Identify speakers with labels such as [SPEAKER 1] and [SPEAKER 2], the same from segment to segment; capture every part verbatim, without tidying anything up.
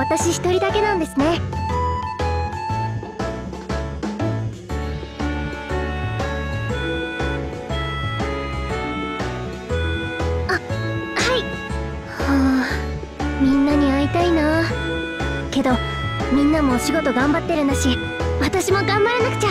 [SPEAKER 1] 私一人だけなんですね。あ、はい。はあ、みんなに会いたいな。けどみんなもお仕事頑張ってるんだし、私も頑張らなくちゃ。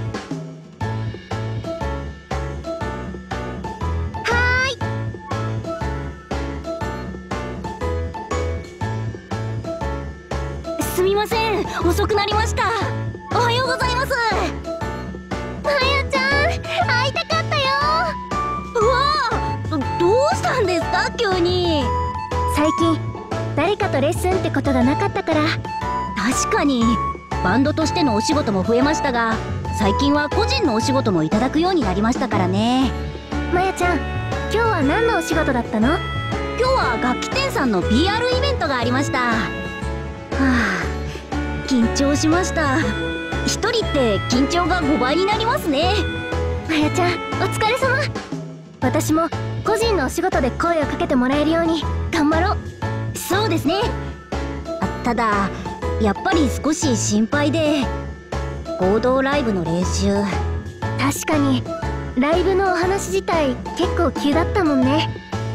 [SPEAKER 2] すみません、遅くなりました。おはようございます。
[SPEAKER 1] まやちゃん、会いたかったよ。
[SPEAKER 2] うわあ、どうしたんですか急に。
[SPEAKER 1] 最近誰かとレッスンってことがなかったから。
[SPEAKER 2] 確かにバンドとしてのお仕事も増えましたが、最近は個人のお仕事もいただくようになりましたからね。
[SPEAKER 1] まやちゃん、今日は何のお仕事だったの？
[SPEAKER 2] 今日は楽器店さんの ピーアール イベントがありました。はあ、緊張しました。一人って緊張がごばいになりますね。
[SPEAKER 1] まやちゃん、お疲れ様。私も個人のお仕事で声をかけてもらえるように頑張ろう。
[SPEAKER 2] そうですね。あ、ただやっぱり少し心配で、合同ライブの練習。
[SPEAKER 1] 確かにライブのお話自体結構急だったもんね。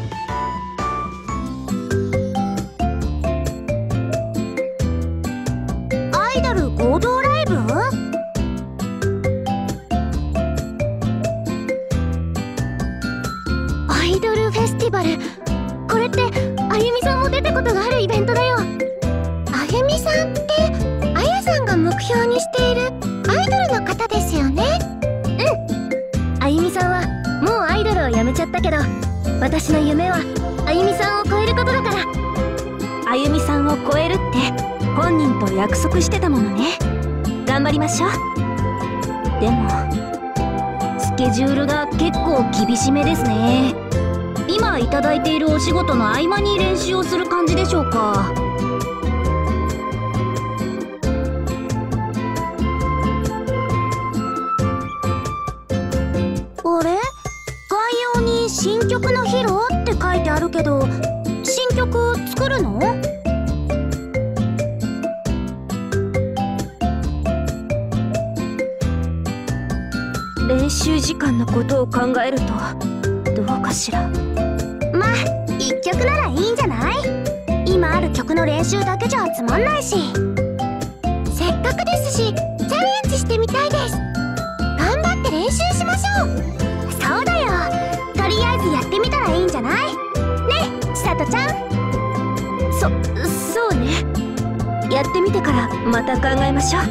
[SPEAKER 2] アイドル合同ライブ？
[SPEAKER 1] アイドルフェスティバル。これってあゆみさんも出たことがあるイベントだよ。あゆみさんってあやさんが目標にしているアイドルの方ですよね。うん。あゆみさんはもうアイドルをやめちゃったけど、私の夢はあゆみさんを超えることだから。
[SPEAKER 2] あゆみさんを超えるって本人と約束してたものね。頑張りましょう。でもスケジュールが結構厳しめですね。今いただいているお仕事の合間に練習をする感じでしょうか。あれ？概要に新曲の披露って書いてあるけど、新曲作るの？練習時間のことを考えるとどうかしら。
[SPEAKER 1] まあ一曲ならいいんじゃない？今ある曲の練習だけじゃつまんないし。せっかくですしチャレンジしてみたいです。頑張って練習しましょう。そうだよ、とりあえずやってみたらいいんじゃない？ねえ、ちさとちゃん。
[SPEAKER 2] そ、そうね。やってみてからまた考えましょう。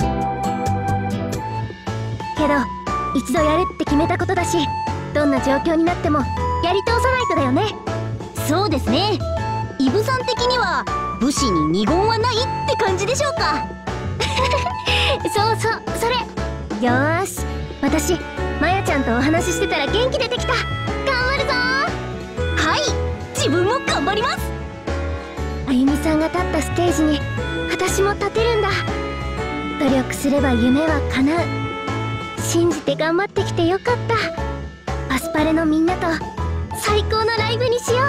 [SPEAKER 1] けど一度やるって決めたことだし、どんな状況になってもやり通さないとだよね。
[SPEAKER 2] そうですね。イブさん的には武士に二言はないって感じでしょうか。
[SPEAKER 1] そうそう、それ。よーし、私まやちゃんとお話ししてたら元気出てきた。頑張るぞー。
[SPEAKER 2] はい、自分も頑張ります。
[SPEAKER 1] あゆみさんが立ったステージに私も立てるんだ。努力すれば夢は叶う。信じて頑張ってきてよかった。アスパレのみんなと最高のライブにしよう。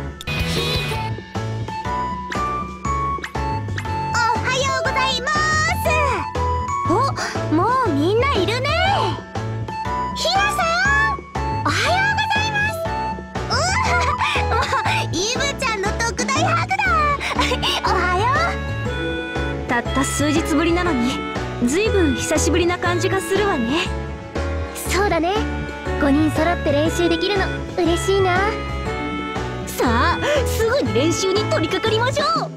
[SPEAKER 1] おはようございます。お、もうみんないるね。ひなさん、おはようございます。うわ、イブちゃんの特大ハグだ。おはよう。
[SPEAKER 2] たった数日ぶりなのにずいぶん久しぶりな感じがするわね。
[SPEAKER 1] そうだね、ごにん揃って練習できるの嬉しいな。
[SPEAKER 2] さあ、すぐに練習に取り掛かりましょう。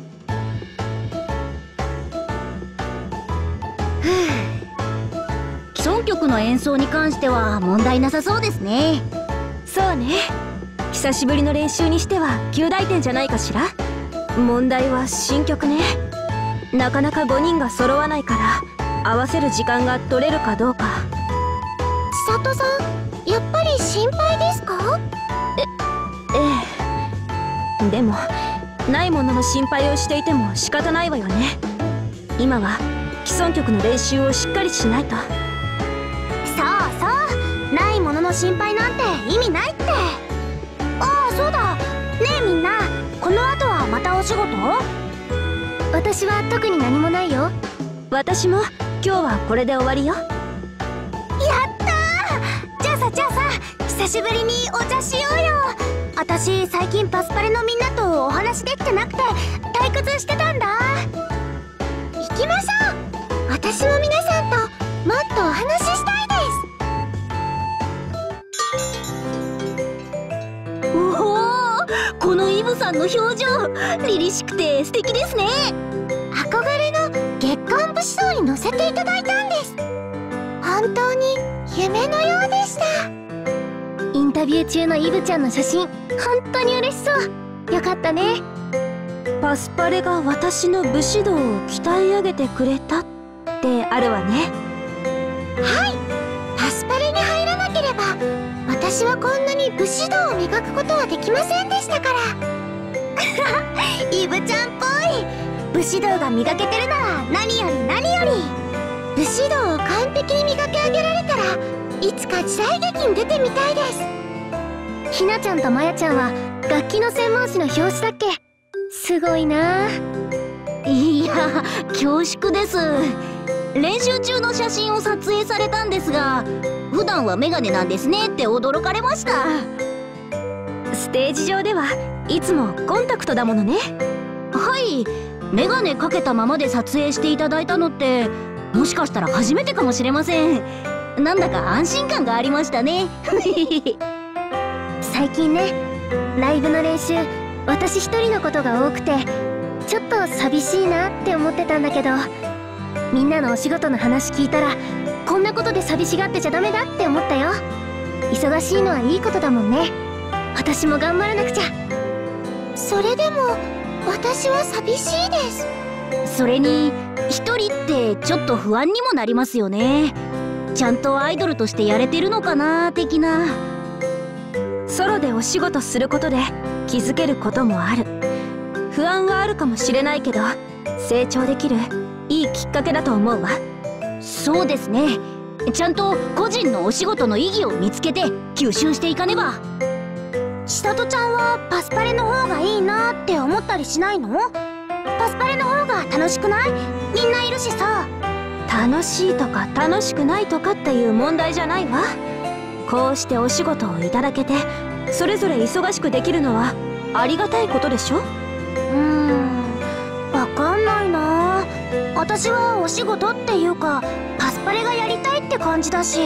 [SPEAKER 2] 既存曲の演奏に関しては問題なさそうですね。そうね、久しぶりの練習にしては及第点じゃないかしら。問題は新曲ね。なかなかごにんが揃わないから合わせる時間が取れるかどうか。
[SPEAKER 1] 千里さん、やっぱり心配ですか？
[SPEAKER 2] え、ええ。でもないものの心配をしていても仕方ないわよね。今は既存曲の練習をしっかりしないと。
[SPEAKER 1] そうそう、ないものの心配なんて意味ないって。ああ、そうだね。えみんな、この後はまたお仕事？私私は特に何もないよ。
[SPEAKER 2] 私も今日はこれで終わりよ。
[SPEAKER 1] やったー。じゃあさじゃあさ久しぶりにお茶しようよ。私最近パスパレのみんなとお話できてなくて退屈してたんだ。行きましょう。私も皆さんともっとお話ししたい
[SPEAKER 2] です。おお、このイブさんの表情凛々しくて素敵ですね。
[SPEAKER 1] 憧れの月刊武士道に載せていただいたんです。本当に夢のようでした。インタビュー中のイブちゃんの写真本当に嬉しそう。よかったね。
[SPEAKER 2] パスパレが私の武士道を鍛え上げてくれたってあるわね。
[SPEAKER 1] はい、パスパレに入らなければ私はこんなに武士道を磨くことはできませんでしたからイブちゃんっぽい。武士道が磨けてるなら何より何より。武士道を完璧に磨き上げられたらいつか時代劇に出てみたいです。ひなちゃんとまやちゃんは楽器の専門誌の表紙だっけ。すごいな。
[SPEAKER 2] いや恐縮です。練習中の写真を撮影されたんですが、普段はメガネなんですねって驚かれました。ステージ上ではいつもコンタクトだものね。はい、メガネかけたままで撮影していただいたのってもしかしたら初めてかもしれません。なんだか安心感がありましたね
[SPEAKER 1] 最近ね、ライブの練習私一人のことが多くてちょっと寂しいなって思ってたんだけど、みんなのお仕事の話聞いたらこんなことで寂しがってちゃダメだって思ったよ。忙しいのはいいことだもんね。私も頑張らなくちゃ。それでも私は寂しいです。
[SPEAKER 2] それに一人ってちょっと不安にもなりますよね。ちゃんとアイドルとしてやれてるのかな的な。ソロでお仕事することで気づけることもある。不安はあるかもしれないけど成長できるいいきっかけだと思うわ。そうですね。ちゃんと個人のお仕事の意義を見つけて吸収していかねば。
[SPEAKER 1] 千里ちゃんはパスパレの方がいいなって思ったりしないの？パスパレの方が楽しくない？みんないるしさ。
[SPEAKER 2] 楽しいとか楽しくないとかっていう問題じゃないわ。こうしてお仕事をいただけてそれぞれ忙しくできるのはありがたいことでしょ。
[SPEAKER 1] うーん、わかんないな。私はお仕事っていうかパスパレがやりたいって感じだし。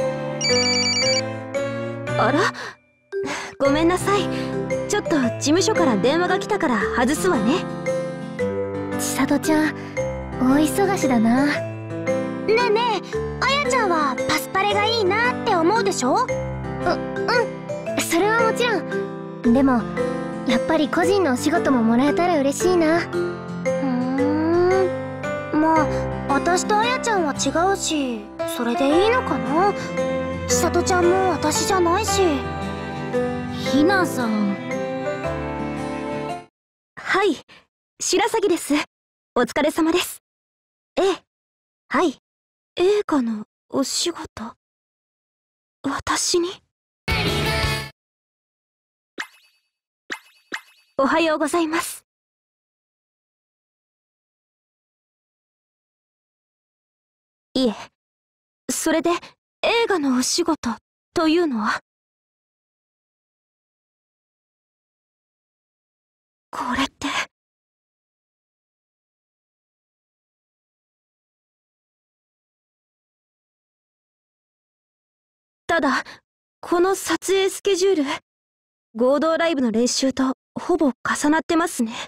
[SPEAKER 2] あら、ごめんなさい。ちょっと事務所から電話が来たから外すわね。
[SPEAKER 1] 千里ちゃん大忙しだな。ねえねえ、あやちゃんはパスパレがいいなって思うでしょ？う、うん、それはもちろん。でもやっぱり個人のお仕事ももらえたら嬉しいな。ふーん、まあ私とあやちゃんは違うしそれでいいのかな。千里ちゃんも私じゃないし。
[SPEAKER 2] ひなさん。はい、白鷺です。お疲れ様です。ええ、はい。映画のお仕事、私に？おはようございます。いえ、それで映画のお仕事というのは？これって。ただ、この撮影スケジュール、合同ライブの練習とほぼ重なってますね。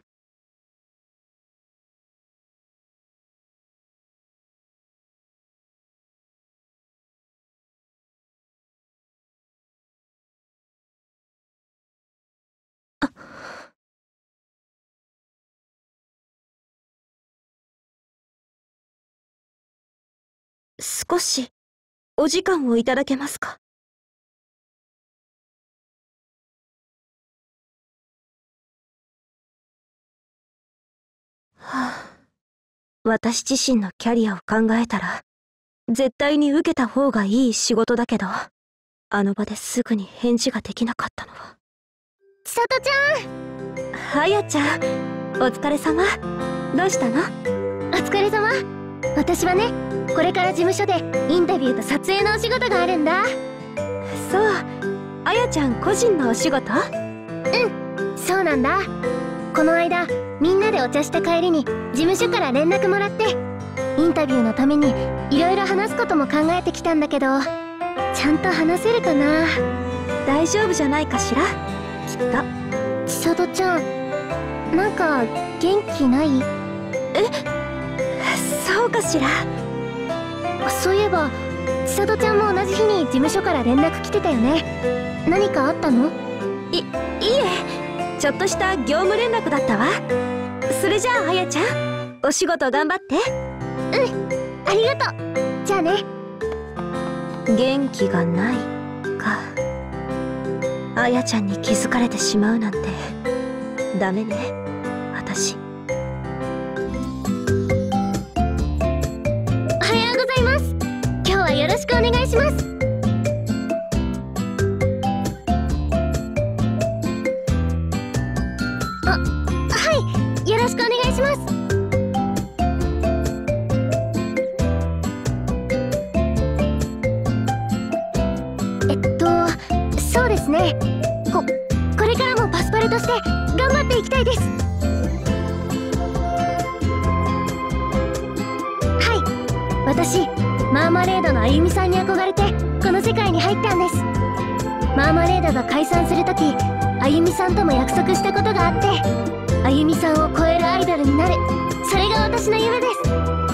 [SPEAKER 2] あ、少しお時間をいただけますか？はあ、私自身のキャリアを考えたら絶対に受けた方がいい仕事だけど、あの場ですぐに返事ができなかったのは。
[SPEAKER 1] 千里ちゃん。
[SPEAKER 2] あやちゃん、 お疲れ様。どうしたの？
[SPEAKER 1] お疲れ様。私はね、これから事務所でインタビューと撮影のお仕事があるんだ。
[SPEAKER 2] そう、あやちゃん個人のお仕事？
[SPEAKER 1] うん、そうなんだ。この間みんなでお茶した帰りに事務所から連絡もらって、インタビューのためにいろいろ話すことも考えてきたんだけど、ちゃんと話せるかな。
[SPEAKER 2] 大丈夫じゃないかしら、きっと。
[SPEAKER 1] 千里ちゃん、なんか元気ない？
[SPEAKER 2] え、そうかしら。
[SPEAKER 1] そういえば千里ちゃんも同じ日に事務所から連絡来てたよね。何かあったの？
[SPEAKER 2] い、いいえ、ちょっとした業務連絡だったわ。それじゃああやちゃん、お仕事頑張って。
[SPEAKER 1] うん、ありがとう。じゃあね。
[SPEAKER 2] 元気がないか。あやちゃんに気づかれてしまうなんてダメね、私。
[SPEAKER 1] おはようございます。今日はよろしくお願いします。あ、はい、よろしくお願いします。えっとそうですね、ここれからもパスパルとして頑張っていきたいです。はい、私マーマレードのあゆみさんに憧れてこの世界に入ったんです。マーマレードが解散するとき、あゆみさんとも約束したことがあって、あゆみさんを超えるアイドルになる、それが私の夢です。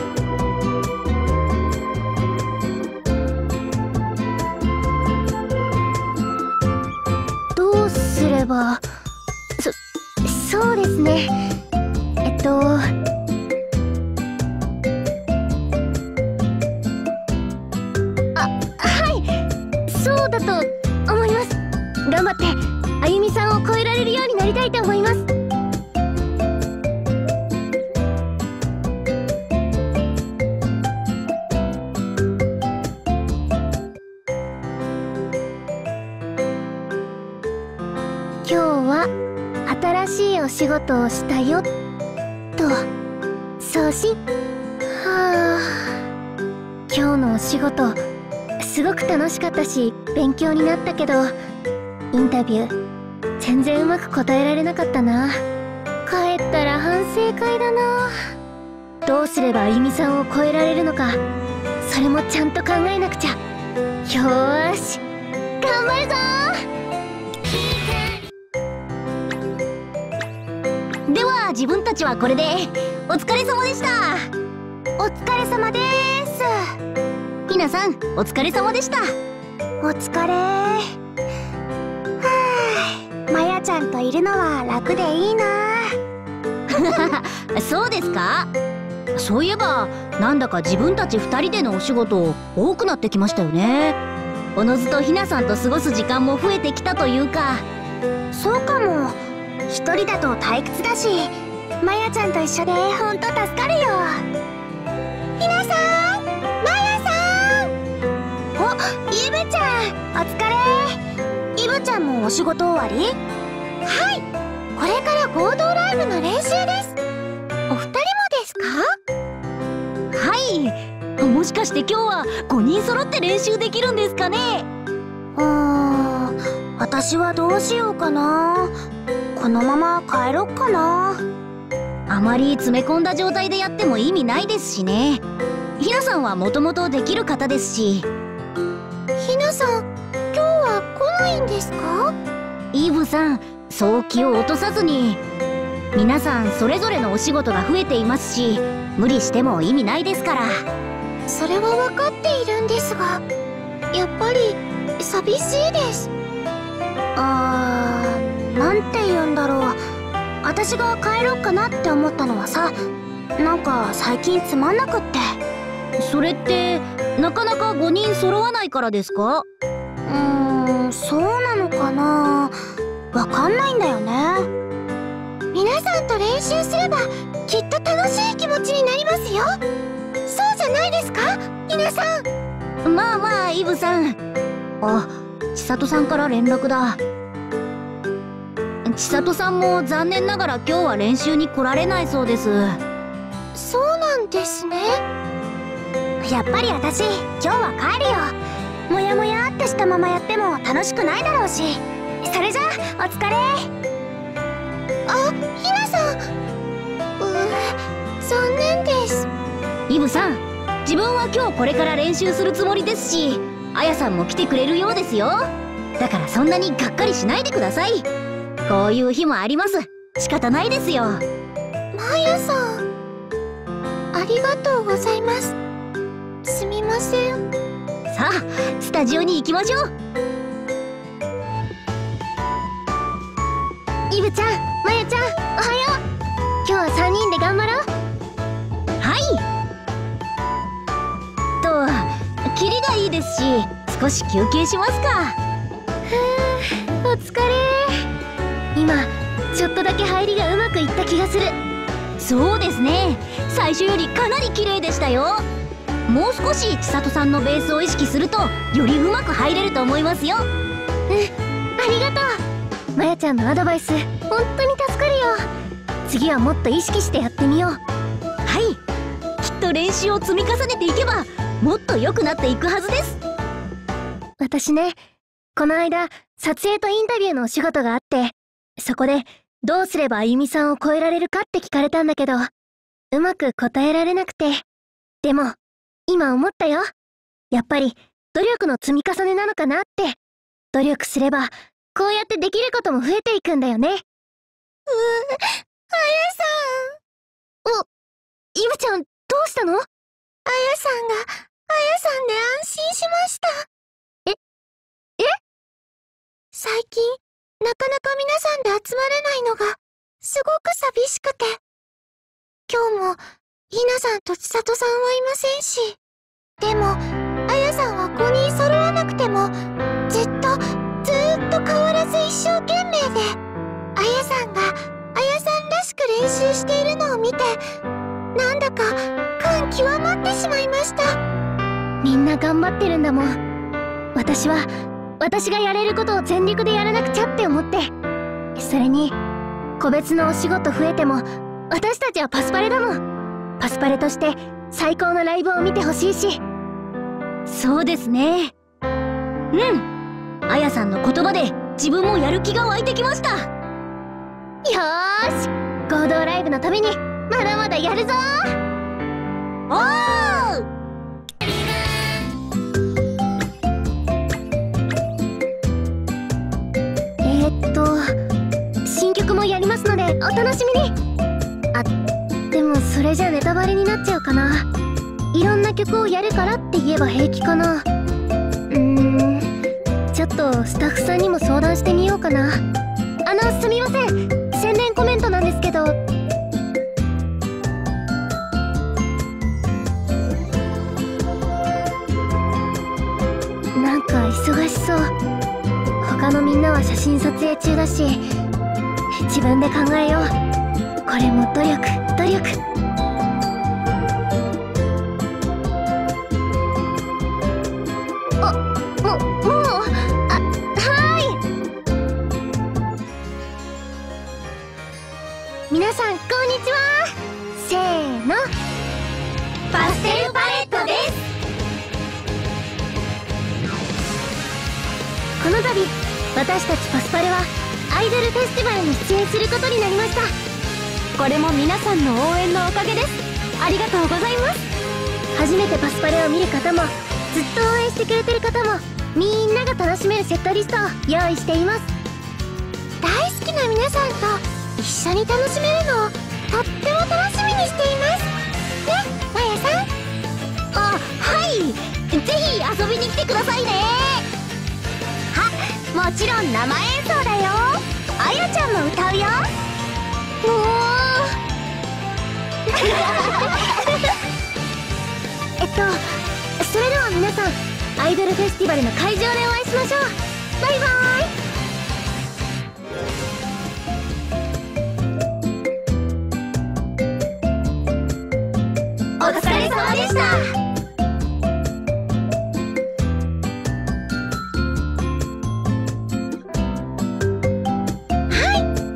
[SPEAKER 1] どうすれば。そそうですね、えっとそうだと思います。頑張ってあゆみさんを超えられるようになりたいと思います。今日は新しいお仕事をしたよと送信。はあ、今日のお仕事すごく楽しかったし勉強になったけど、インタビュー全然うまく答えられなかったな。帰ったら反省会だな。どうすればあゆみさんを超えられるのか、それもちゃんと考えなくちゃ。よーし、頑張るぞー。
[SPEAKER 2] では自分たちはこれでお疲れ様でした。
[SPEAKER 1] お疲れ様でーす。
[SPEAKER 2] ひなさん、お疲れ様でした。
[SPEAKER 1] お疲れー。はあ、まやちゃんといるのは楽でいいな。
[SPEAKER 2] そうですか？そういえばなんだか自分たち二人でのお仕事多くなってきましたよね。おのずとひなさんと過ごす時間も増えてきたというか。
[SPEAKER 1] そうかも。一人だと退屈だし、まやちゃんと一緒でほんと助かるよ。ひなさん、まやさん。お、イブちゃん、お疲れ。イブちゃんもお仕事終わり？はい、これから合同ライブの練習です。お二人もですか？
[SPEAKER 2] はい、もしかして今日はごにん揃って練習できるんですかね？
[SPEAKER 1] うーん、私はどうしようかな。このまま帰ろっかな。
[SPEAKER 2] あまり詰め込んだ状態でやっても意味ないですしね。ひなさんはもともとできる方ですし。
[SPEAKER 1] ひなさん、今日は来ないんですか？
[SPEAKER 2] イブさん、そう気を落とさずに。皆さんそれぞれのお仕事が増えていますし、無理しても意味ないですから。
[SPEAKER 1] それは分かっているんですが、やっぱり寂しいです。あー、なんて言うんだろう。私が帰ろっかなって思ったのはさ、なんか最近つまんなくって。
[SPEAKER 2] それってなかなかごにん揃わないからですか？
[SPEAKER 1] うーん、そうなのかな。わかんないんだよね。皆さんと練習すればきっと楽しい気持ちになりますよ。そうじゃないですか、皆さん。
[SPEAKER 2] まあまあ、イブさん。あ、千里さんから連絡だ。 千里さんも残念ながら今日は練習に来られないそうです。
[SPEAKER 1] そうなんですね。
[SPEAKER 2] やっぱり私今日は帰るよ。もやもやっとしたままやっても楽しくないだろうし。それじゃあお疲れ。
[SPEAKER 1] あ、ひなさん。うー、残念です。
[SPEAKER 2] イブさん、自分は今日これから練習するつもりですし、あやさんも来てくれるようですよ。だからそんなにがっかりしないでください。こういう日もあります。仕方ないですよ。
[SPEAKER 1] マヤさん、ありがとうございます。すみません。
[SPEAKER 2] さあスタジオに行きましょう。
[SPEAKER 1] イブちゃん、マヤちゃん、おはよう。今日はさんにんで頑張ろう。
[SPEAKER 2] はいと、キリがいいですし少し休憩しますか。
[SPEAKER 1] ふう、お疲れ。今ちょっとだけ入りがうまくいった気がする。
[SPEAKER 2] そうですね、最初よりかなり綺麗でしたよ。もう少し千里さんのベースを意識するとよりうまく入れると思いますよ。
[SPEAKER 1] うん、ありがとう。まやちゃんのアドバイス本当に助かるよ。次はもっと意識してやってみよう。
[SPEAKER 2] はい、きっと練習を積み重ねていけばもっと良くなっていくはずです。
[SPEAKER 1] 私ね、この間撮影とインタビューのお仕事があって、そこでどうすればあゆみさんを超えられるかって聞かれたんだけど、うまく答えられなくて。でも今思ったよ。やっぱり努力の積み重ねなのかなって。努力すればこうやってできることも増えていくんだよね。うー、あやさん。お、イブちゃんどうしたの？あやさんが、あやさんで安心しました。え、え？最近、なかなか皆さんで集まれないのが、すごく寂しくて。今日も、ひなさんと千里さんはいませんし。でも、あやさんはごにん揃わなくても、ずっと、ずーっと変わらず一生懸命で、あやさんが、あやさんらしく練習しているのを見て、なんだか、感極まってしまいました。みんな頑張ってるんだもん。私は、私がやれることを全力でやらなくちゃって思って。それに、個別のお仕事増えても、私たちはパスパレだもん。パスパレとして最高のライブを見てほしいし。
[SPEAKER 2] そうですね。うん。あやさんの言葉で自分もやる気が湧いてきました。
[SPEAKER 1] よーし、合同ライブのためにまだまだやるぞー。
[SPEAKER 2] おー！
[SPEAKER 1] えーっと新曲もやりますのでお楽しみに。あ、でもそれじゃネタバレになっちゃうかな。いろんな曲をやるからって言えば平気かな。うーん、ちょっとスタッフさんにも相談してみようかな。あの、すみません、宣伝コメントなんですけど、なんか忙しそう。他のみんなは写真撮影中だし、自分で考えよう。これも努力、努力。あ、も、もう、あ、はーい。皆さん、こんにちは。せーの。パステルパレットです。この度、私たちパスパレはアイドルフェスティバルに出演することになりました。
[SPEAKER 2] これも皆さんの応援のおかげです。ありがとうございます。
[SPEAKER 1] 初めてパスパレを見る方も、ずっと応援してくれてる方も、みんなが楽しめるセットリストを用意しています。大好きな皆さんと一緒に楽しめるのをとっても楽しみにしていますね、まやさん。
[SPEAKER 2] あ、はい、ぜひ遊びに来てくださいね。は、もちろん生演奏だよ。あやちゃんも歌うよ。
[SPEAKER 1] もうえっとそれでは皆さん、アイドルフェスティバルの会場でお会いしましょう。バイバーイ。お疲れ様でした。はい、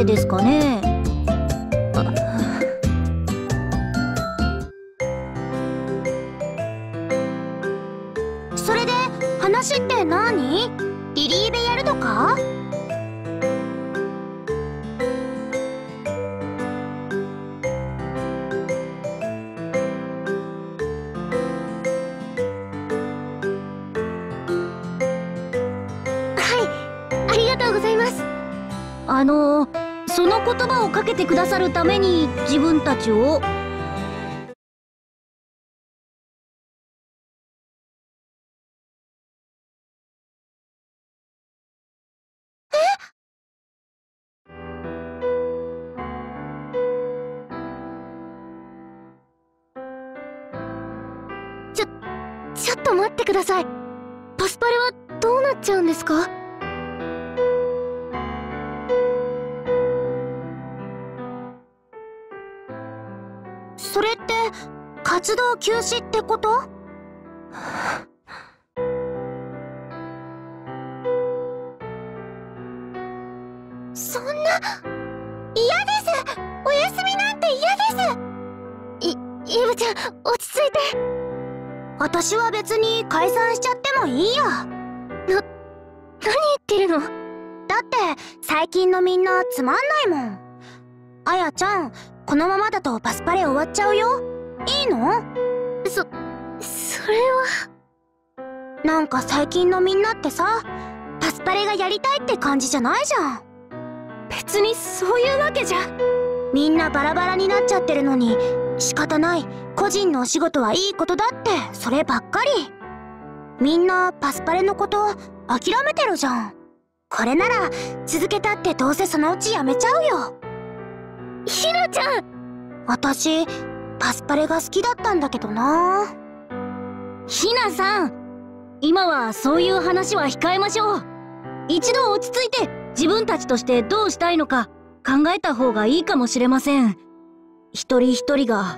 [SPEAKER 2] けですかね。
[SPEAKER 1] それで話って何？リリーベやるとか？
[SPEAKER 2] あのその言葉をかけてくださるために自分たちを。
[SPEAKER 1] え？ちょ、ちょっと待ってください。パスパレはどうなっちゃうんですか？それって活動休止ってこと？そんな、嫌です。お休みなんて嫌です。い、イブちゃん、落ち着いて。私は別に解散しちゃってもいいよ。な、何言ってるの？だって最近のみんなつまんないもん。あやちゃん、このままだとパスパレ終わっちゃうよ。いいの？そ、それは。なんか最近のみんなってさ、パスパレがやりたいって感じじゃないじゃん。別にそういうわけじゃ。みんなバラバラになっちゃってるのに、仕方ない、個人のお仕事はいいことだって、そればっかり。みんなパスパレのこと諦めてるじゃん。これなら続けたってどうせそのうちやめちゃうよ。ひなちゃん！私、パスパレが好きだったんだけどな。
[SPEAKER 2] ひなさん、今はそういう話は控えましょう。一度落ち着いて自分たちとしてどうしたいのか考えた方がいいかもしれません。一人一人が。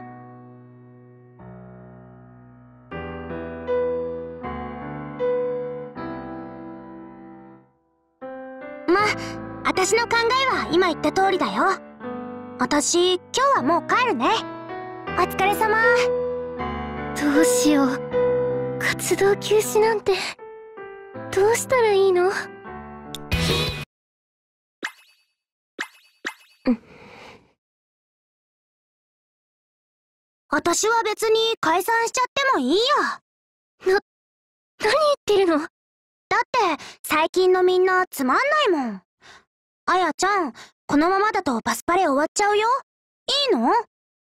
[SPEAKER 1] ま、私の考えは今言った通りだよ。私、今日はもう帰るね。お疲れ様。どうしよう。活動休止なんて、どうしたらいいの？うん。私は別に解散しちゃってもいいよ。な、何言ってるの？だって最近のみんなつまんないもん。あやちゃん、このままだとパスパレ終わっちゃうよ。いいの？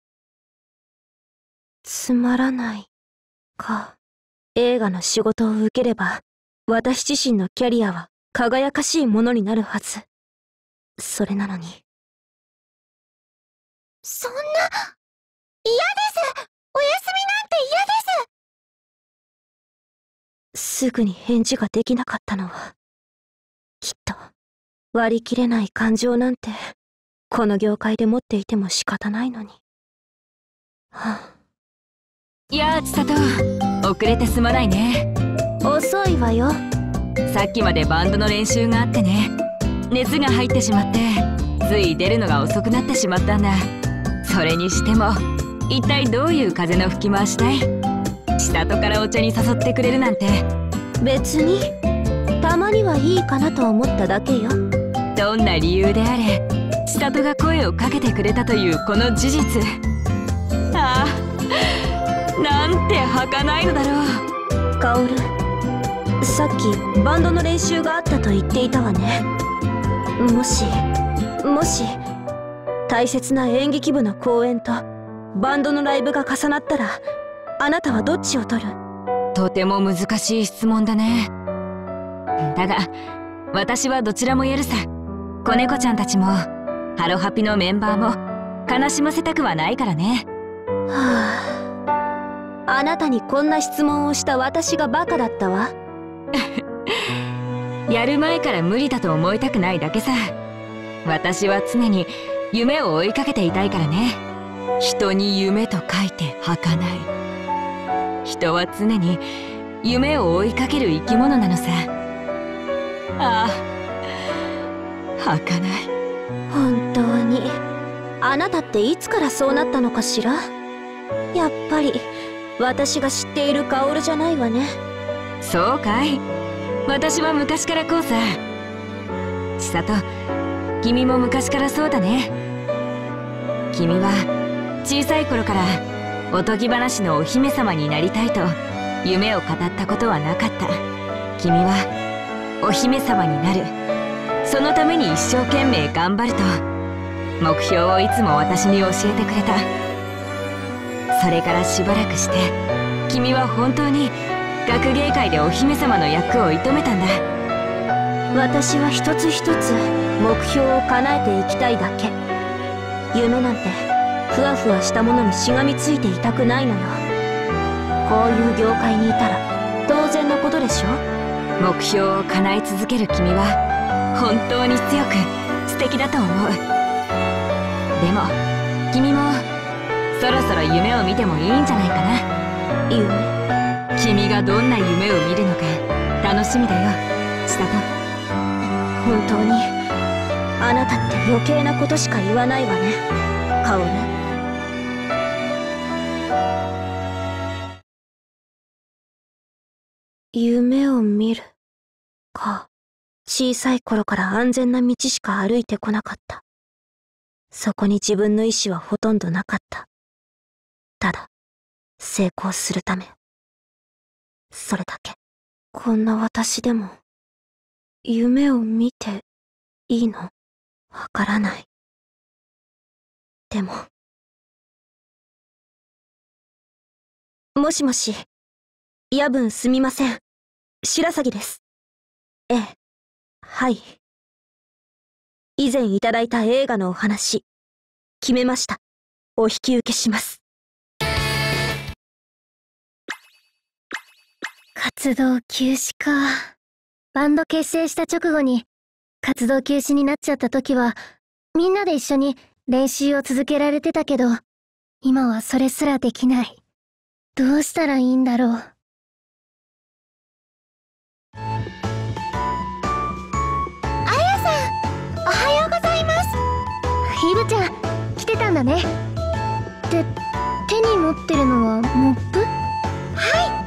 [SPEAKER 2] つまらないか。映画の仕事を受ければ私自身のキャリアは輝かしいものになるはず。それなのに。
[SPEAKER 1] そんな、嫌です。お休みなんて嫌です。
[SPEAKER 2] すぐに返事ができなかったのは、きっと割り切れない感情なんてこの業界で持っていても仕方ないのに。はあ、
[SPEAKER 3] やあ、千里、遅れてすまないね。
[SPEAKER 2] 遅いわよ。
[SPEAKER 3] さっきまでバンドの練習があってね、熱が入ってしまってつい出るのが遅くなってしまったんだ。それにしても一体どういう風の吹き回しだい？千里からお茶に誘ってくれるなんて。
[SPEAKER 2] 別にたまにはいいかなと思っただけよ。
[SPEAKER 3] どんな理由であれ千里が声をかけてくれたというこの事実、ああ、なんて儚いのだろう。
[SPEAKER 2] カオル、さっきバンドの練習があったと言っていたわね。もしもし大切な演劇部の公演とバンドのライブが重なったら、あなたはどっちを取る？
[SPEAKER 3] とても難しい質問だね。だが私はどちらもやるさ。子猫ちゃんたちもハロハピのメンバーも悲しませたくはないからね。
[SPEAKER 2] はあ、あなたにこんな質問をした私がバカだったわ。
[SPEAKER 3] やる前から無理だと思いたくないだけさ。私は常に夢を追いかけていたいからね。人に夢と書いて儚い。人は常に夢を追いかける生き物なのさ。ああ、儚い。
[SPEAKER 2] 本当に、あなたっていつからそうなったのかしら？やっぱり私が知っている薫じゃないわね。
[SPEAKER 3] そうかい。私は昔からこうさ。千里、君も昔からそうだね。君は小さい頃からおとぎ話のお姫様になりたいと夢を語ったことはなかった。君はお姫様になる、そのために一生懸命頑張ると目標をいつも私に教えてくれた。それからしばらくして君は本当に学芸会でお姫様の役を射止めたんだ。
[SPEAKER 2] 私は一つ一つ目標を叶えていきたいだけ。夢なんてふわふわしたものにしがみついていたくないのよ。こういう業界にいたら当然のことでしょ。
[SPEAKER 3] 目標を叶え続ける君は本当に強く素敵だと思う。でも君もそろそろ夢を見てもいいんじゃないかな。
[SPEAKER 2] 夢？
[SPEAKER 3] 君がどんな夢を見るのか楽しみだよ、千里。
[SPEAKER 2] 本当にあなたって余計なことしか言わないわね、薫。夢を見るか。小さい頃から安全な道しか歩いてこなかった。そこに自分の意志はほとんどなかった。ただ成功するため、それだけ。こんな私でも夢を見ていいの？わからない。でも。もしもし、夜分すみません。白鷺です。ええ、はい。以前いただいた映画のお話、決めました。お引き受けします。
[SPEAKER 1] 活動休止か。バンド結成した直後に活動休止になっちゃった時はみんなで一緒に練習を続けられてたけど、今はそれすらできない。どうしたらいいんだろう。あやさん、おはようございます。イブちゃん来てたんだね。で、手に持ってるのはモップ？はい、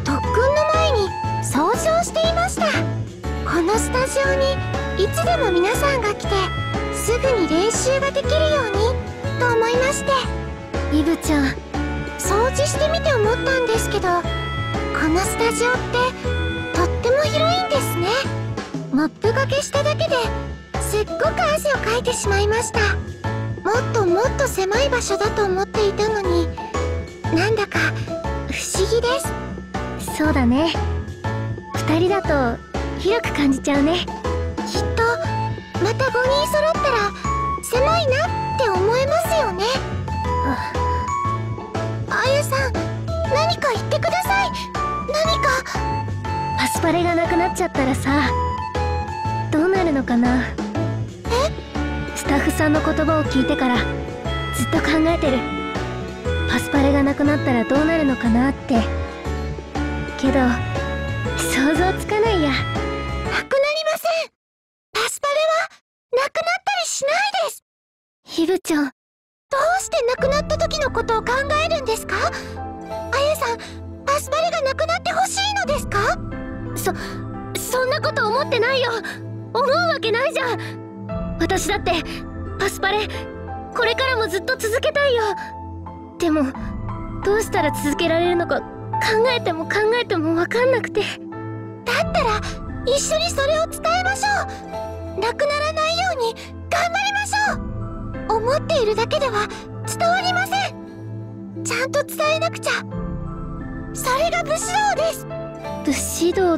[SPEAKER 1] 特訓の前に掃除をしていました。このスタジオにいつでも皆さんが来てすぐに練習ができるようにと思いまして。イブちゃん、掃除してみて思ったんですけど、このスタジオってとっても広いんですね。モップがけしただけですっごく汗をかいてしまいました。もっともっと狭い場所だと思っていたのに、なんだか不思議です。そうだね、ふたりだと広く感じちゃうね。きっとまたごにん揃ったら狭いなって思えますよね。あやさん、何か言ってください。何か。パスパレがなくなっちゃったらさ、どうなるのかな。え？スタッフさんの言葉を聞いてからずっと考えてる。パスパレがなくなったらどうなるのかなって。けど想像つかないや。なくなりません。パスパレはなくなったりしないです。ヒブちゃん、どうして亡くなった時のことを考えるんですか？あやさん、パスパレがなくなってほしいのですか？そ、そんなこと思ってないよ。思うわけないじゃん。私だってパスパレこれからもずっと続けたいよ。でもどうしたら続けられるのか考えても考えても分かんなくて。だったら一緒にそれを伝えましょう。なくならないように頑張りましょう。思っているだけでは伝わりません。ちゃんと伝えなくちゃ。それが武士道です。武士道って、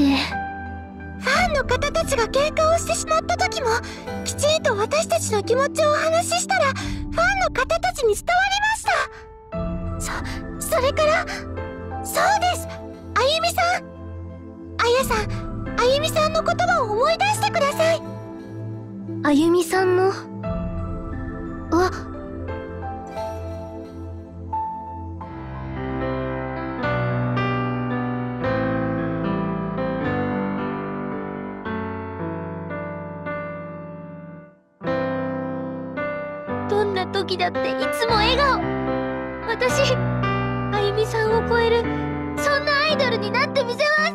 [SPEAKER 1] ファンの方たちが喧嘩をしてしまった時もきちんと私たちの気持ちをお話ししたらファンの方たちに伝わりました。そ、それから、そうです、あゆみさん。あやさん、あゆみさんの言葉を思い出してください。あゆみさんの、あ、 時だっていつも笑顔。私あゆみさんを超えるそんなアイドルになってみせます。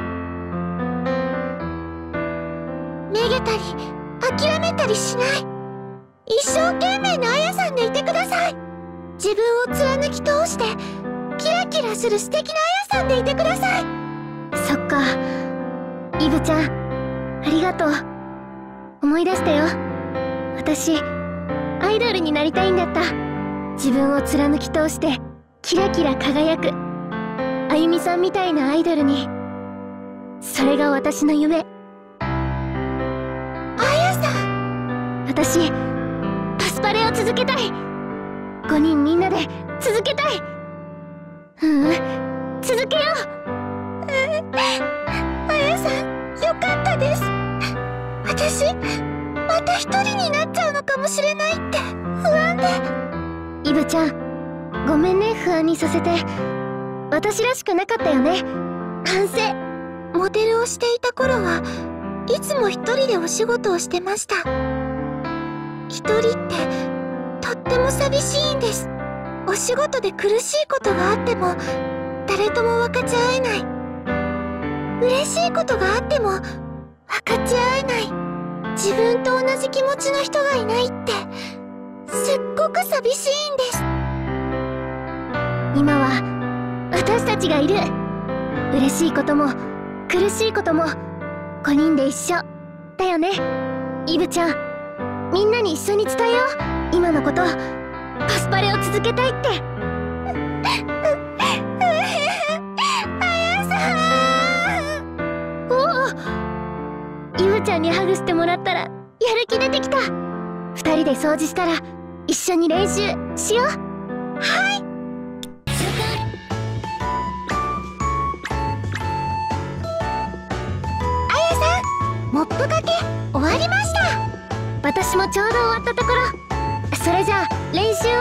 [SPEAKER 1] めげたり諦めたりしない、一生懸命なあやさんでいてください。自分を貫き通してキラキラする素敵なあやさんでいてください。そっか、イブちゃんありがとう。思い出したよ、私アイドルになりたいんだった。自分を貫き通してキラキラ輝くあゆみさんみたいなアイドルに。それが私の夢。あやさん、私パスパレを続けたい。ごにんみんなで続けたい。ううん続けよう。あやさんよかったです。私また一人になっちゃうのかもしれないって不安で。イブちゃんごめんね、不安にさせて。私らしくなかったよね。反省。モデルをしていた頃はいつも一人でお仕事をしてました。一人ってとっても寂しいんです。お仕事で苦しいことがあっても誰とも分かち合えない。嬉しいことがあっても分かち合えない。自分と同じ気持ちの人がいないってすっごく寂しいんです。今は私たちがいる。嬉しいことも苦しいこともごにんで一緒だよね。イブちゃん、みんなに一緒に伝えよう、今のこと。パスパレを続けたいって。あやさん。おお、イブちゃんにハグしてもらったらやる気出てきた。二人で掃除したら一緒に練習しよう。はい。あやさん、モップかけ終わりました。私もちょうど終わったところ。それじゃあ練習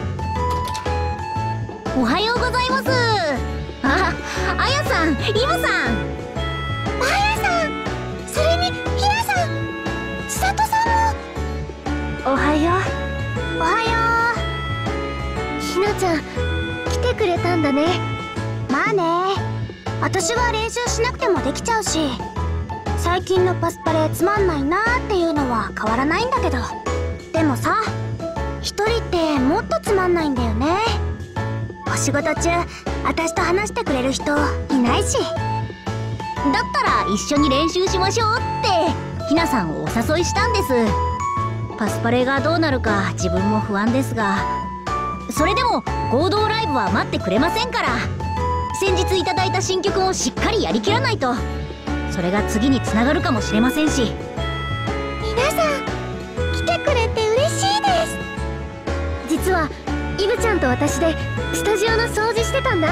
[SPEAKER 1] を。おはようございます。あ、あやさん、イブさん。あやさん、それにひなさん、千里さんも。おはよう。おはよう。ひなちゃん来てくれたんだね。まあね、私は練習しなくてもできちゃうし、最近のパスパレつまんないなーっていうのは変わらないんだけど、でもさ、一人ってもっとつまんないんだよね。お仕事中私と話してくれる人いないし。だったら一緒に練習しましょうってひなさんをお誘いしたんです。パスパレがどうなるか自分も不安ですが、それでも合同ライブは待ってくれませんから、先日いただいた新曲をしっかりやりきらないと。それが次につながるかもしれませんし。皆さん来てくれて嬉しいです。実はイブちゃんと私でスタジオの掃除してたんだ。はい、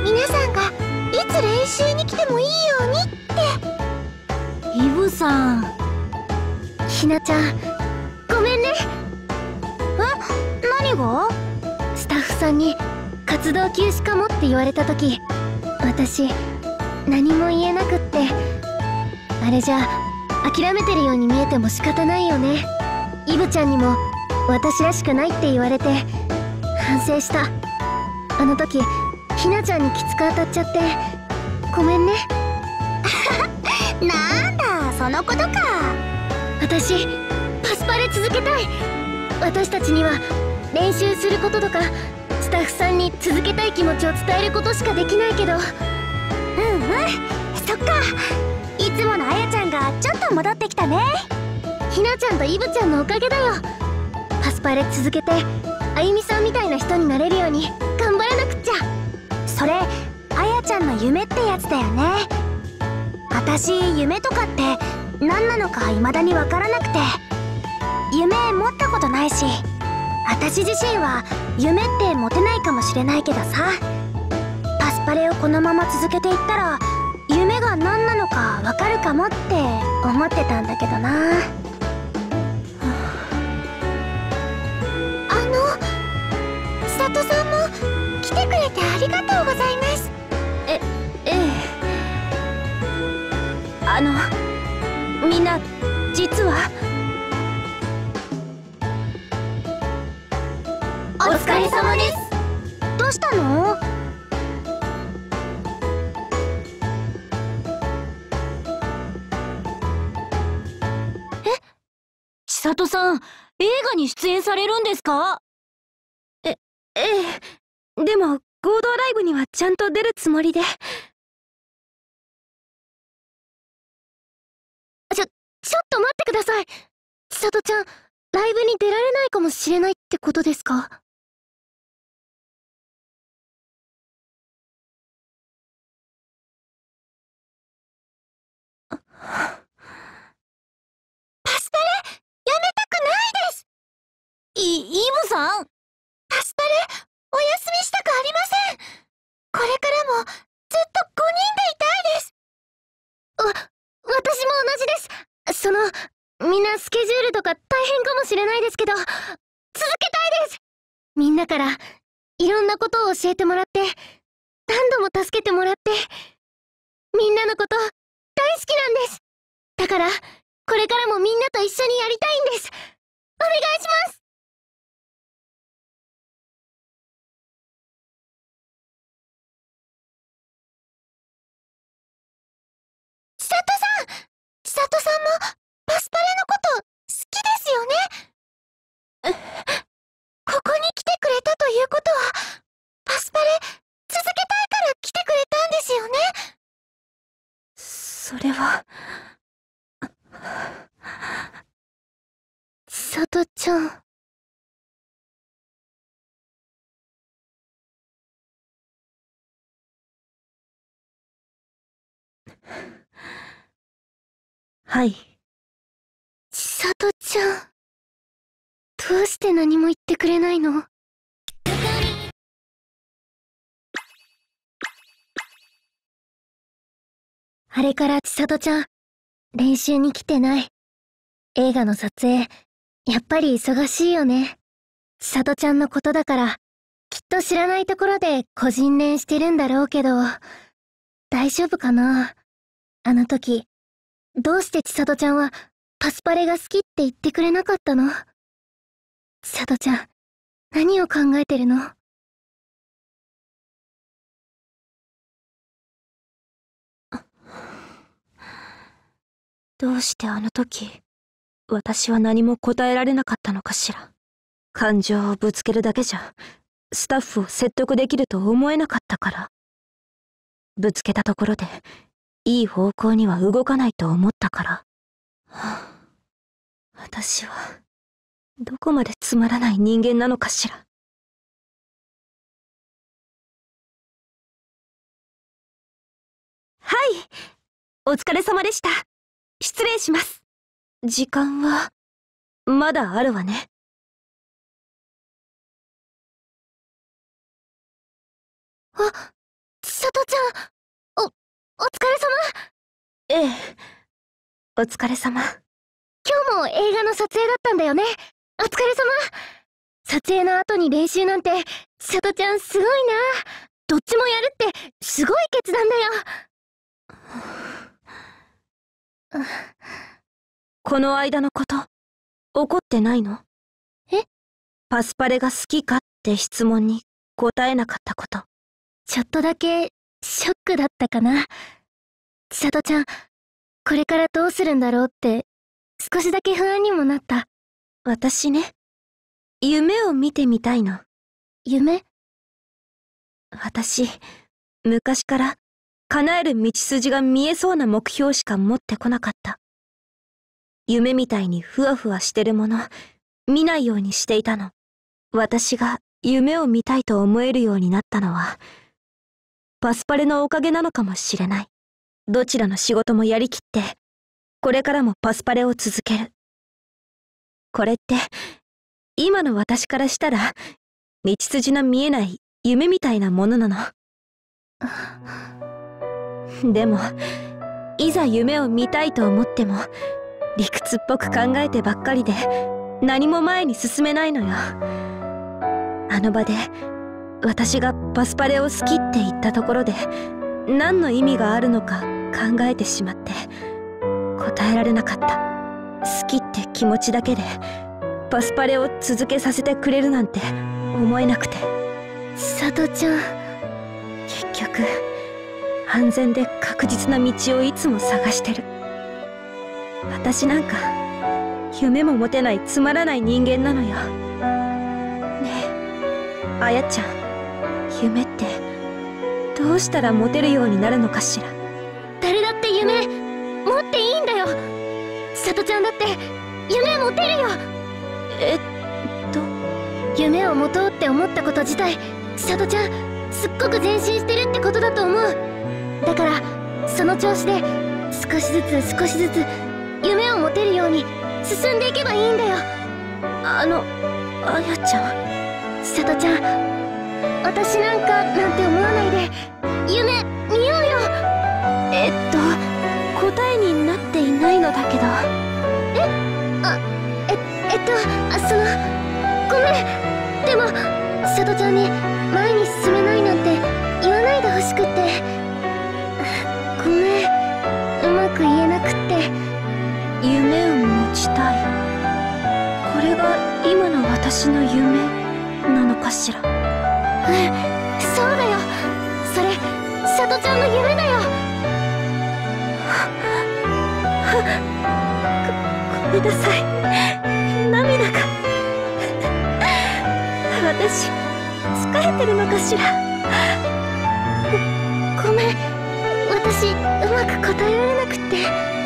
[SPEAKER 1] 皆さんがいつ練習に来てもいいようにって。イブさん。ひなちゃんごめんね。え、何が？スタッフさんに活動休止かもって言われた時、私何も言えなくって。あれじゃ諦めてるように見えても仕方ないよね。イブちゃんにも私らしくないって言われて反省した。あの時ひなちゃんにきつく当たっちゃってごめんね。なんだそのことか。私パスパレ続けたい。私たちには練習することとかスタッフさんに続けたい気持ちを伝えることしかできないけど。うんうん、そっか。いつものあやちゃんがちょっと戻ってきたね。ひなちゃんとイブちゃんのおかげだよ。パスパレ続けてあゆみさんみたいな人になれるように頑張らなくっちゃ。それあやちゃんの夢ってやつだよね。私夢とかって何なのか未だに分からなくて、夢持ったことないし、私自身は夢って持てないかもしれないけどさ、パスパレをこのまま続けていったら夢が何なのか分かるかもって思ってたんだけどな。あの千里さんも来てくれてありがとうございます。え、ええ。あのみんな実は疲れ様です。どうしたの？
[SPEAKER 2] 千里さん、映画に出演されるんですか？え、ええ。でも、合同ライブにはちゃんと出るつもりで。
[SPEAKER 1] ちょ、ちょっと待ってください。千里ちゃん、ライブに出られないかもしれないってことですか？パスパレ、やめたくないです。
[SPEAKER 2] い、イブさん？
[SPEAKER 1] パスパレ、お休みしたくありません。これからもずっとごにんでいたいです。わ、私も同じです。その、みんなスケジュールとか大変かもしれないですけど、続けたいです。みんなからいろんなことを教えてもらって、何度も助けてもらって、みんなのこと大好きなんです。だから、これからもみんなと一緒にやりたいんです。お願いします。千里さん、千里さんもパスパレのこと好きですよね。ここに来てくれたということは、パスパレ続けたいから来てくれたんですよね。
[SPEAKER 2] それは。
[SPEAKER 1] 千里ちゃん。
[SPEAKER 2] はい。
[SPEAKER 1] 千里ちゃん。どうして何も言ってくれないの？あれから千里ちゃん、練習に来てない。映画の撮影、やっぱり忙しいよね。千里ちゃんのことだから、きっと知らないところで個人練してるんだろうけど、大丈夫かな？あの時、どうして千里ちゃんはパスパレが好きって言ってくれなかったの？千里ちゃん、何を考えてるの？
[SPEAKER 2] どうしてあの時、私は何も答えられなかったのかしら。感情をぶつけるだけじゃ、スタッフを説得できると思えなかったから。ぶつけたところで、いい方向には動かないと思ったから。はあ、私は、どこまでつまらない人間なのかしら。はい、お疲れ様でした。失礼します。時間は、まだあるわね。
[SPEAKER 1] あ、千里ちゃん、お、お疲れ様。
[SPEAKER 2] ええ、お疲れ様。
[SPEAKER 1] 今日も映画の撮影だったんだよね。お疲れ様。撮影の後に練習なんて、千里ちゃんすごいな。どっちもやるって、すごい決断だよ。
[SPEAKER 2] この間のこと、怒ってないの？
[SPEAKER 1] え？
[SPEAKER 2] パスパレが好きかって質問に答えなかったこと。
[SPEAKER 1] ちょっとだけ、ショックだったかな。千里ちゃん、これからどうするんだろうって、少しだけ不安にもなった。
[SPEAKER 2] 私ね、夢を見てみたいの。
[SPEAKER 1] 夢？
[SPEAKER 2] 私、昔から叶える道筋が見えそうな目標しか持ってこなかった。夢みたいにふわふわしてるもの、見ないようにしていたの。私が夢を見たいと思えるようになったのは、パスパレのおかげなのかもしれない。どちらの仕事もやりきって、これからもパスパレを続ける。これって、今の私からしたら、道筋の見えない夢みたいなものなの。でも、いざ夢を見たいと思っても、理屈っぽく考えてばっかりで、何も前に進めないのよ。あの場で、私がパスパレを好きって言ったところで、何の意味があるのか考えてしまって、答えられなかった。好きって気持ちだけで、パスパレを続けさせてくれるなんて、 思えなくて。
[SPEAKER 1] さとちゃん、
[SPEAKER 2] 結局安全で確実な道をいつも探してる。私なんか夢も持てないつまらない人間なのよ。ねえあやちゃん、夢ってどうしたら持てるようになるのかしら。
[SPEAKER 1] 誰だって夢持っていいんだよ。さとちゃんだって夢持てるよ。
[SPEAKER 2] えっと
[SPEAKER 1] 夢を持とうって思ったこと自体、さとちゃんすっごく前進してるってことだと思う。だからその調子で少しずつ少しずつ夢を持てるように進んでいけばいいんだよ。
[SPEAKER 2] あのあやちゃん、
[SPEAKER 1] さとちゃん、私なんかなんて思わないで夢見ようよ。
[SPEAKER 2] えっと答えになっていないのだけど。
[SPEAKER 1] えあええっとあそのごめん。でもさとちゃんに前に進めないなんて言わないでほしくって。ごめん、うまく言えなくって。
[SPEAKER 2] 夢を持ちたい。これが今の私の夢なのかしら。
[SPEAKER 1] うん、そうだよ。それさとちゃんの夢だよ。
[SPEAKER 2] ごめんなさい、涙が。私疲れてるのかしら。
[SPEAKER 1] ご、ごめん、私うまく答えられなくって。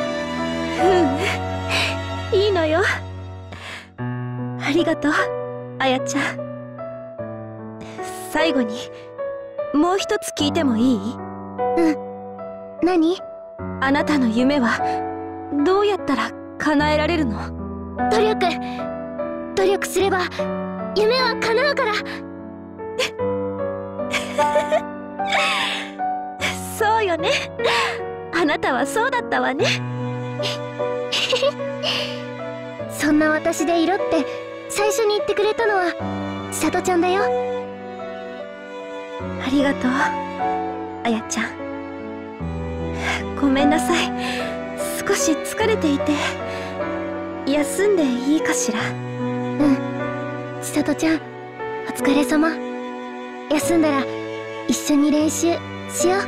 [SPEAKER 2] うん、いいのよ。ありがとうあやちゃん。最後にもう一つ聞いてもいい？
[SPEAKER 1] うん。何？
[SPEAKER 2] あなたの夢はどうやったら叶えられるの？
[SPEAKER 1] 努力努力すれば夢は叶うから。
[SPEAKER 2] そうよね、あなたはそうだったわね。
[SPEAKER 1] そんな私でいろって最初に言ってくれたのはさとちゃんだよ。
[SPEAKER 2] ありがとうあやちゃん。ごめんなさい、少し疲れていて。休んでいいかしら。
[SPEAKER 1] うん、さとちゃんお疲れ様。休んだら一緒に練習しよう。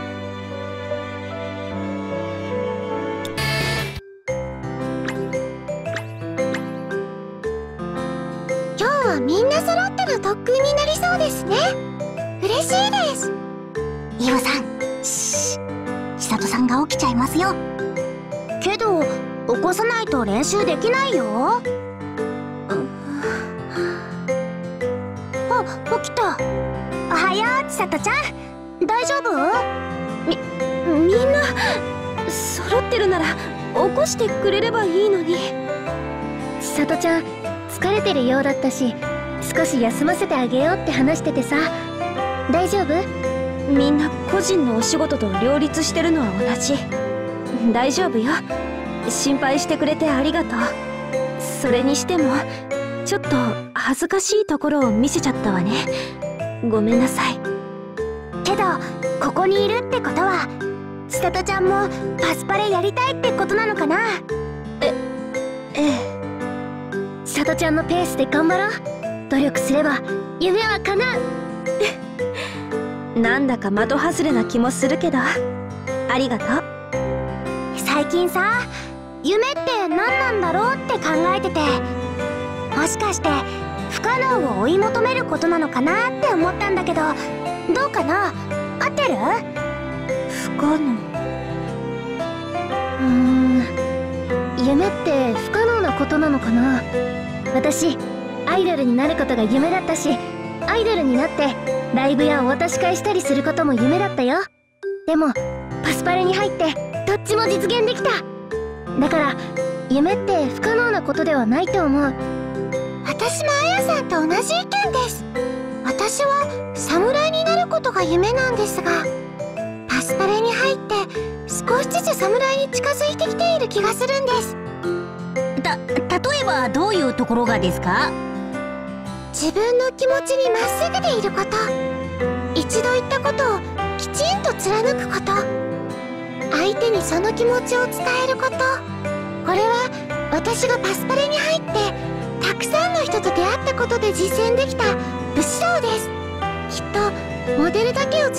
[SPEAKER 1] 今日はみんな揃っての特訓になりそうですね。嬉しいです。イオさん、しー、千里さんが起きちゃいますよ。けど起こさないと練習できないよ。あ、起きた。おはよう、千里ちゃん。大丈夫？
[SPEAKER 2] み、みんな揃ってるなら起こしてくれればいいのに。
[SPEAKER 1] 千里ちゃん疲れてるようだったし、少し休ませてあげようって話しててさ。大丈夫？
[SPEAKER 2] みんな個人のお仕事と両立してるのは同じ。大丈夫よ。心配してくれてありがとう。それにしてもちょっと恥ずかしいところを見せちゃったわね。ごめんなさい。
[SPEAKER 1] けどここにいるってことは千里ちゃんもパスパレやりたいってことなのかな。
[SPEAKER 2] え、ええ。
[SPEAKER 1] 千里ちゃんのペースで頑張ろう。努力すれば夢は叶
[SPEAKER 2] う。なんだか的外れな気もするけどありがとう。
[SPEAKER 1] 最近さ、夢って何なんだろうって考えてて、もしかして不可能を追い求めることなのかなって思ったんだけど、どうかな？合ってる？
[SPEAKER 2] 不可能。
[SPEAKER 1] うーん、夢って不可能なことなのかな。私アイドルになることが夢だったし、アイドルになってライブやお渡し会したりすることも夢だったよ。でもパスパレに入ってどっちも実現できた。だから夢って不可能なことではないと思う。私もあやさんと同じ意見です。私は侍になることが夢なんですが、パスパレに入って少しずつ侍に近づいてきている気がするんです。
[SPEAKER 4] た、例えばどういうところがですか？
[SPEAKER 1] 自分の気持ちにまっすぐでいること、一度言ったことをきちんと貫くこと、相手にその気持ちを伝えること。これは私がパスパレに入ってたくさんの人と出会ったことで実践できた武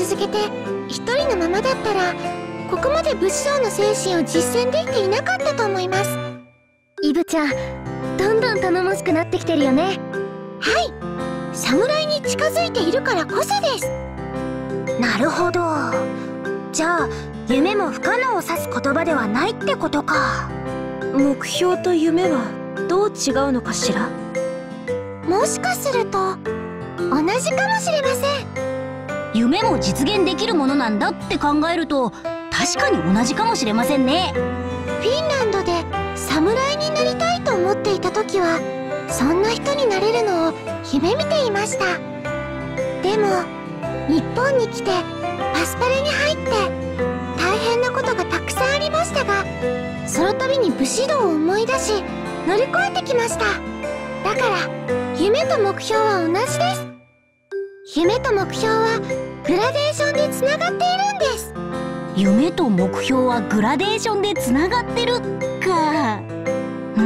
[SPEAKER 1] 続けて一人のままだったら、ここまで武士道の精神を実践できていなかったと思います。
[SPEAKER 2] イブちゃん、どんどん頼もしくなってきてるよね。
[SPEAKER 1] はい、侍に近づいているからこそです。
[SPEAKER 2] なるほど。じゃあ夢も不可能を指す言葉ではないってことか。目標と夢はどう違うのかしら。
[SPEAKER 1] もしかすると同じかもしれません。
[SPEAKER 4] 夢も実現できるものなんだって考えると確かに同じかもしれませんね。
[SPEAKER 1] フィンランドで侍になりたいと思っていた時は、そんな人になれるのを夢見ていました。でも日本に来てパスパレに入って大変なことがたくさんありましたが、その度に武士道を思い出し乗り越えてきました。だから夢と目標は同じです。夢と目標はグラデーションでつながっているんです。
[SPEAKER 4] 夢と目標はグラデーションでつながってるか。うんうん、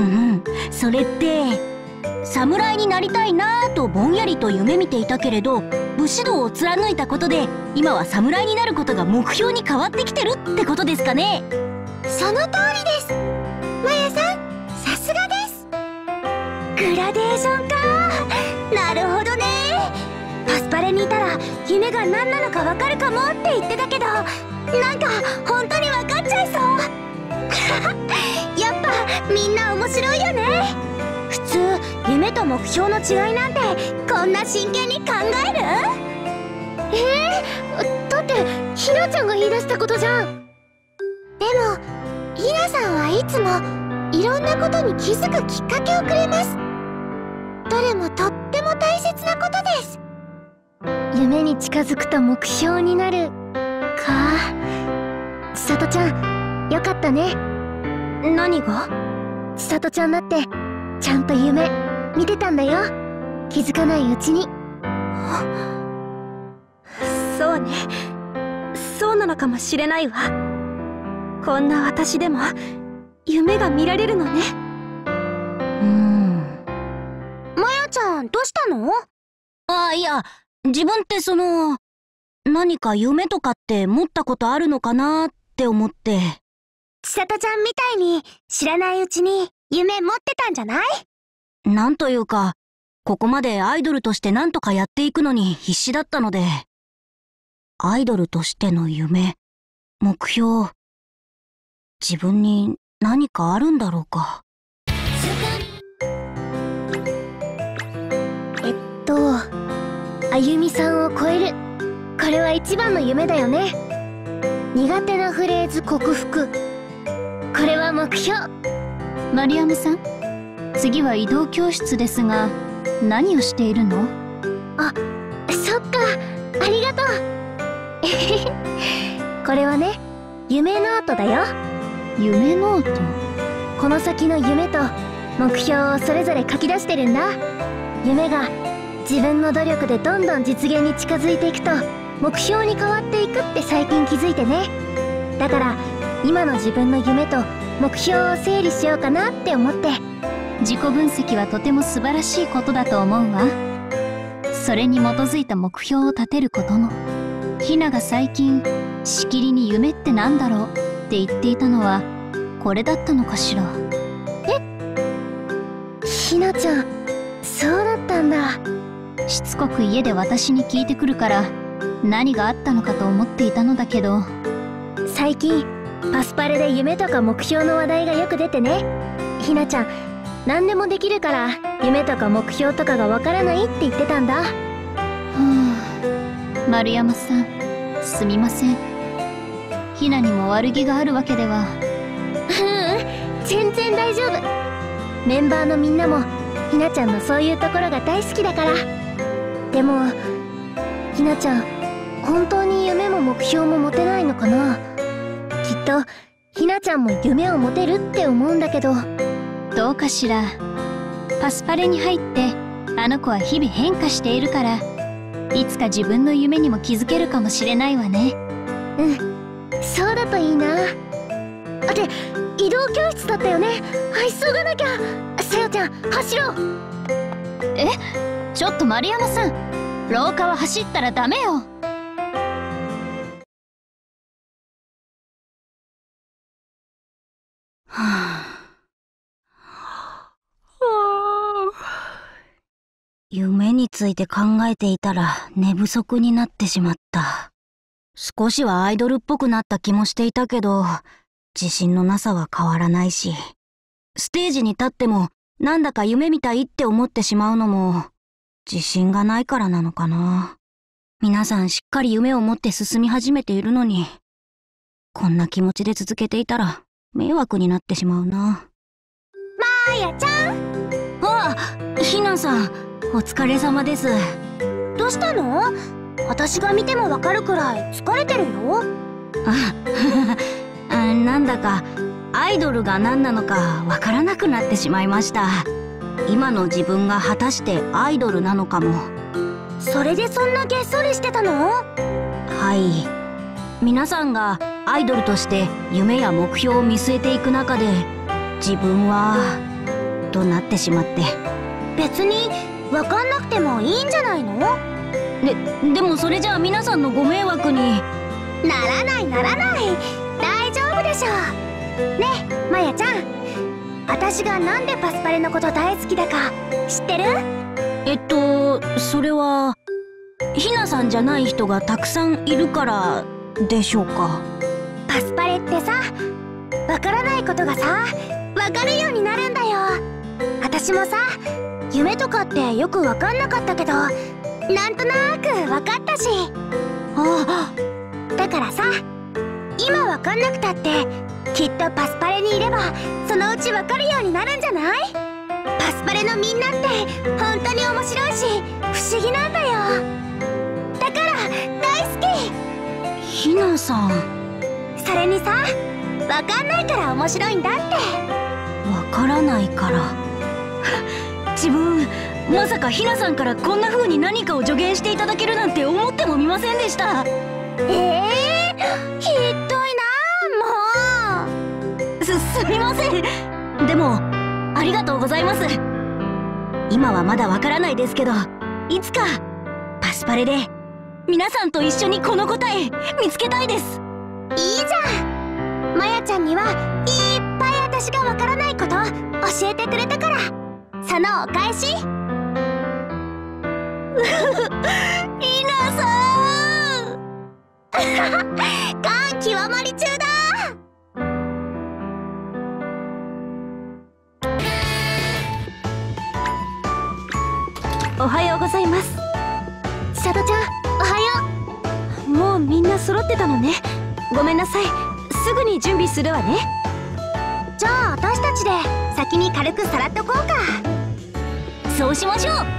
[SPEAKER 4] それって侍になりたいなぁとぼんやりと夢見ていたけれど、武士道を貫いたことで今は侍になることが目標に変わってきてるってことですかね。
[SPEAKER 1] その通りです。マヤさん、さすがです。
[SPEAKER 2] グラデーションか。なるほどね。パスパレにいたら夢が何なのかわかるかもって言ってたけど、なんか本当にわかっちゃいそう。やっぱみんな面白いよね。普通夢と目標の違いなんてこんな真剣に考える？えー、だってひなちゃんが言い出したことじゃん。
[SPEAKER 1] でもひなさんはいつもいろんなことに気づくきっかけをくれます。どれもとっても大切なことです。
[SPEAKER 2] 夢に近づくと目標になるか。千里ちゃん、よかったね。何が？千里ちゃんだってちゃんと夢見てたんだよ、気づかないうちに。そうね、そうなのかもしれないわ。こんな私でも夢が見られるのね。
[SPEAKER 4] うーん。
[SPEAKER 2] まやちゃん、どうしたの？
[SPEAKER 4] ああ、いや、自分ってその何か夢とかって持ったことあるのかなって思って。
[SPEAKER 2] 千里ちゃんみたいに知らないうちに夢持ってたんじゃない？
[SPEAKER 4] なんというか、ここまでアイドルとしてなんとかやっていくのに必死だったので、アイドルとしての夢、目標、自分に何かあるんだろうか。
[SPEAKER 2] えっと、あゆみさんを超える。これは一番の夢だよね。苦手なフレーズ克服。これは目標。
[SPEAKER 5] マリアムさん、次は移動教室ですが、何をしているの？
[SPEAKER 2] あ、そっか、ありがとう。これはね、夢ノートだよ。
[SPEAKER 5] 夢ノート？
[SPEAKER 2] この先の夢と目標をそれぞれ書き出してるんだ。夢が自分の努力でどんどん実現に近づいていくと目標に変わっていくって最近気づいてね。だから今の自分の夢と目標を整理しようかなって思って。
[SPEAKER 5] 自己分析はとても素晴らしいことだと思うわ。それに基づいた目標を立てることも。ひなが最近しきりに夢ってなんだろうって言っていたのはこれだったのかしら。
[SPEAKER 2] え？ひなちゃん、そうだったんだ。
[SPEAKER 5] しつこく家で私に聞いてくるから何があったのかと思っていたのだけど、
[SPEAKER 2] 最近パスパレで夢とか目標の話題がよく出てね。ひなちゃん、何でもできるから夢とか目標とかがわからないって言ってたんだ。
[SPEAKER 5] はあ、丸山さん、すみません。ひなにも悪気があるわけでは。
[SPEAKER 2] ううん、全然大丈夫。メンバーのみんなもひなちゃんのそういうところが大好きだから。でもひなちゃん、本当に夢も目標も持てないのかな。きっとひなちゃんも夢を持てるって思うんだけど。
[SPEAKER 5] どうかしら。パスパレに入ってあの子は日々変化しているから、いつか自分の夢にも気づけるかもしれないわね。
[SPEAKER 2] うん、そうだといいな。あて、移動教室だったよね。急がなきゃ。さよちゃん、走ろう。
[SPEAKER 5] え、ちょっと丸山さん、廊下は走ったらダメよ。
[SPEAKER 4] について考えていたら寝不足になってしまった。少しはアイドルっぽくなった気もしていたけど、自信のなさは変わらないし、ステージに立ってもなんだか夢みたいって思ってしまうのも、自信がないからなのかな。皆さんしっかり夢を持って進み始めているのに、こんな気持ちで続けていたら迷惑になってしまうな。
[SPEAKER 1] まーやちゃん。
[SPEAKER 4] ああ、ひなさん、お疲れ様です。
[SPEAKER 1] どうしたの？私が見てもわかるくらい疲れてるよ。
[SPEAKER 4] あ、なんだかアイドルが何なのかわからなくなってしまいました。今の自分が果たしてアイドルなのかも。
[SPEAKER 1] それでそんなげっそりしてたの？
[SPEAKER 4] はい。皆さんがアイドルとして夢や目標を見据えていく中で、自分はとなってしまって。
[SPEAKER 1] 別に分かんなくてもいいんじゃないの？
[SPEAKER 4] で、でもそれじゃあ皆さんのご迷惑に。
[SPEAKER 1] ならないならない。大丈夫でしょ。ねえ、まやちゃん。私がなんでパスパレのこと大好きだか知ってる？
[SPEAKER 4] えっと、それは、ひなさんじゃない人がたくさんいるからでしょうか。
[SPEAKER 1] パスパレってさ、わからないことがさ、わかるようになるんだよ。私もさ、夢とかってよくわかんなかったけど、なんとなくわかったし。
[SPEAKER 4] あ
[SPEAKER 1] あ、だからさ、今わかんなくたって、きっとパスパレにいれば、そのうちわかるようになるんじゃない？パスパレのみんなって本当に面白いし不思議なんだよ。だから大好き。
[SPEAKER 4] ひなさん。
[SPEAKER 1] それにさ、わかんないから面白いんだって。
[SPEAKER 4] わからないから自分まさかひなさんからこんな風に何かを助言していただけるなんて思ってもみませんでした。
[SPEAKER 1] えー、ひどいなもう。
[SPEAKER 4] す、すみません。でもありがとうございます。今はまだわからないですけど、いつかパスパレで皆さんと一緒にこの答え見つけたいです。
[SPEAKER 1] いいじゃん。まやちゃんにはいっぱい私がわからないこと教えてくれたから、そのお返し。
[SPEAKER 4] ひなさん
[SPEAKER 1] 感極まり中だ。
[SPEAKER 2] おはようございます。
[SPEAKER 1] 千里ちゃん、おはよ
[SPEAKER 2] う。もうみんな揃ってたのね。ごめんなさい。すぐに準備するわね。
[SPEAKER 1] じゃあ私たちで先に軽くさらっとこうか。
[SPEAKER 4] そうしましょう。
[SPEAKER 1] はい、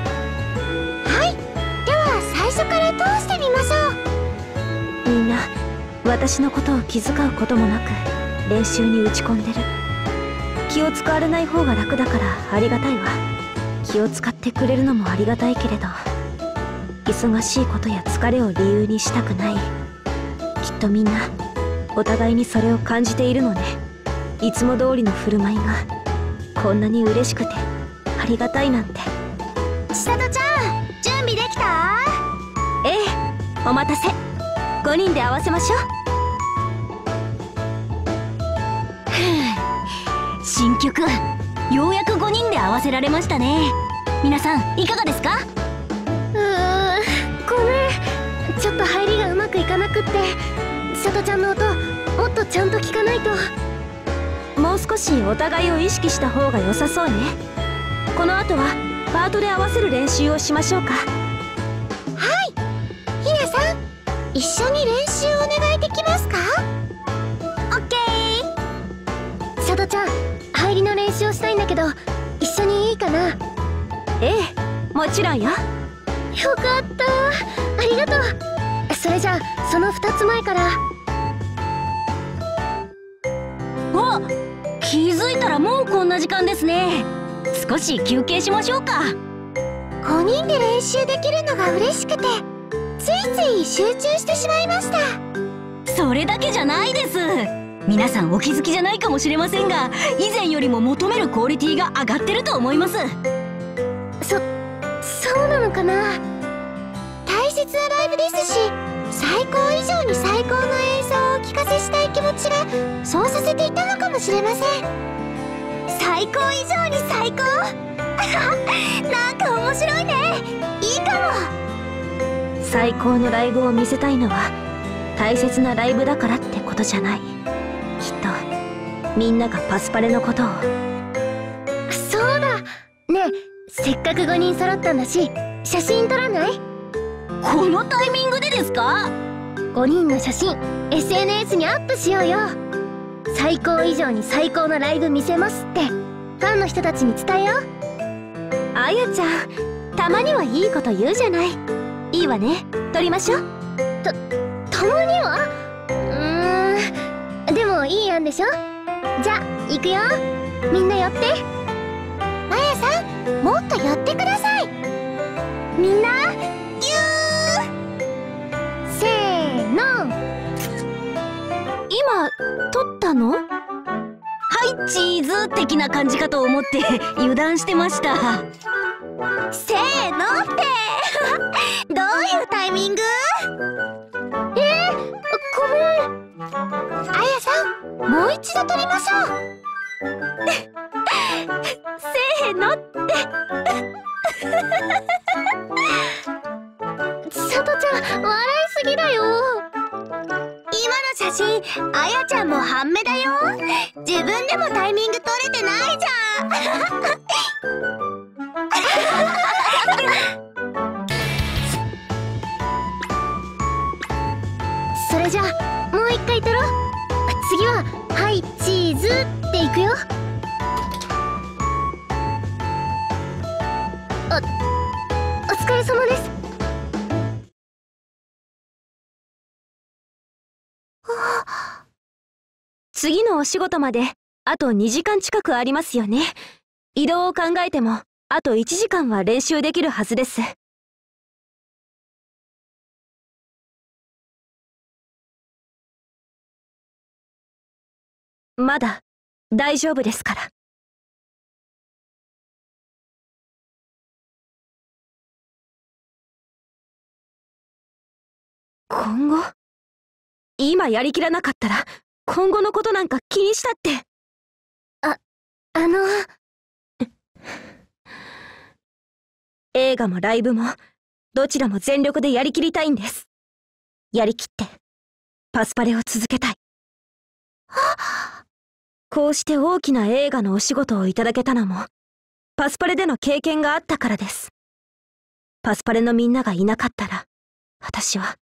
[SPEAKER 1] では最初から通してみましょ
[SPEAKER 2] う。みんな私のことを気遣うこともなく練習に打ち込んでる。気を使われない方が楽だからありがたいわ。気を使ってくれるのもありがたいけれど、忙しいことや疲れを理由にしたくない。きっとみんなお互いにそれを感じているのね。いつも通りの振る舞いがこんなに嬉しくてありがたいなんて。
[SPEAKER 1] 千里ちゃん、準備できた？
[SPEAKER 2] ええ、お待たせ。ごにんで合わせましょう。
[SPEAKER 4] 新曲ようやくごにんで合わせられましたね。皆さんいかがですか？
[SPEAKER 1] うーん、ごめん、ちょっと入りがうまくいかなくって。千里ちゃんの音もっとちゃんと聞かないと。
[SPEAKER 2] もう少しお互いを意識した方が良さそうね。この後はパートで合わせる練習をしましょうか。は
[SPEAKER 1] い、ひなさん、一緒に練習お願いできますか？オッケー。千里ちゃん、入りの練習をしたいんだけど一緒にいいかな？
[SPEAKER 2] ええ、もちろんよ。よ
[SPEAKER 1] かった、ありがとう。それじゃあそのふたつまえから。
[SPEAKER 4] あ、気づいたらもうこんな時間ですね。少し休憩しましょうか。
[SPEAKER 1] ごにんで練習できるのが嬉しくてついつい集中してしまいました。
[SPEAKER 4] それだけじゃないです。皆さんお気づきじゃないかもしれませんが、以前よりも求めるクオリティが上がってると思います。
[SPEAKER 1] そ、そうなのかな。大切なライブですし、最高以上に最高の演奏をお聴かせしたい気持ちがそうさせていたのかもしれません。最高以上に最高、 なんか面白いね。いいかも。
[SPEAKER 2] 最高のライブを見せたいのは大切なライブだからってことじゃない。きっとみんながパスパレのことを。
[SPEAKER 1] そうだねえ、せっかくごにん揃ったんだし写真撮らない？
[SPEAKER 4] このタイミングでですか？
[SPEAKER 1] ごにんの写真 エスエヌエス にアップしようよ。最高以上に最高のライブ見せますってファンの人たちに伝えよう。
[SPEAKER 2] あやちゃん、たまにはいいこと言うじゃない。いいわね、撮りましょう。
[SPEAKER 1] た、たまには？うーん、でもいい案でしょ。じゃあ行くよ。みんな寄って。あやさん、もっと寄ってください。みんなぎゅーせーの。
[SPEAKER 2] 今撮ったの？
[SPEAKER 4] はいチーズ的な感じかと思って油断してました。
[SPEAKER 1] せーのってどういうタイミング？えー、ごめん。あやさん、もう一度撮りましょう。
[SPEAKER 2] せーのって
[SPEAKER 1] さとちゃん、笑いすぎだよ。今の写真、あやちゃんも半目だよ。自分でもタイミング取れてないじゃん。それじゃあもう一回撮ろう。次ははいチーズっていくよ。お、お疲れ様です。
[SPEAKER 2] 次のお仕事まであとにじかん近くありますよね。移動を考えてもあといちじかんは練習できるはずです。まだ大丈夫ですから。今後？今やりきらなかったら今後のことなんか気にしたって。
[SPEAKER 1] あ、あの
[SPEAKER 2] 映画もライブもどちらも全力でやりきりたいんです。やりきってパスパレを続けたい。こうして大きな映画のお仕事をいただけたのもパスパレでの経験があったからです。パスパレのみんながいなかったら私は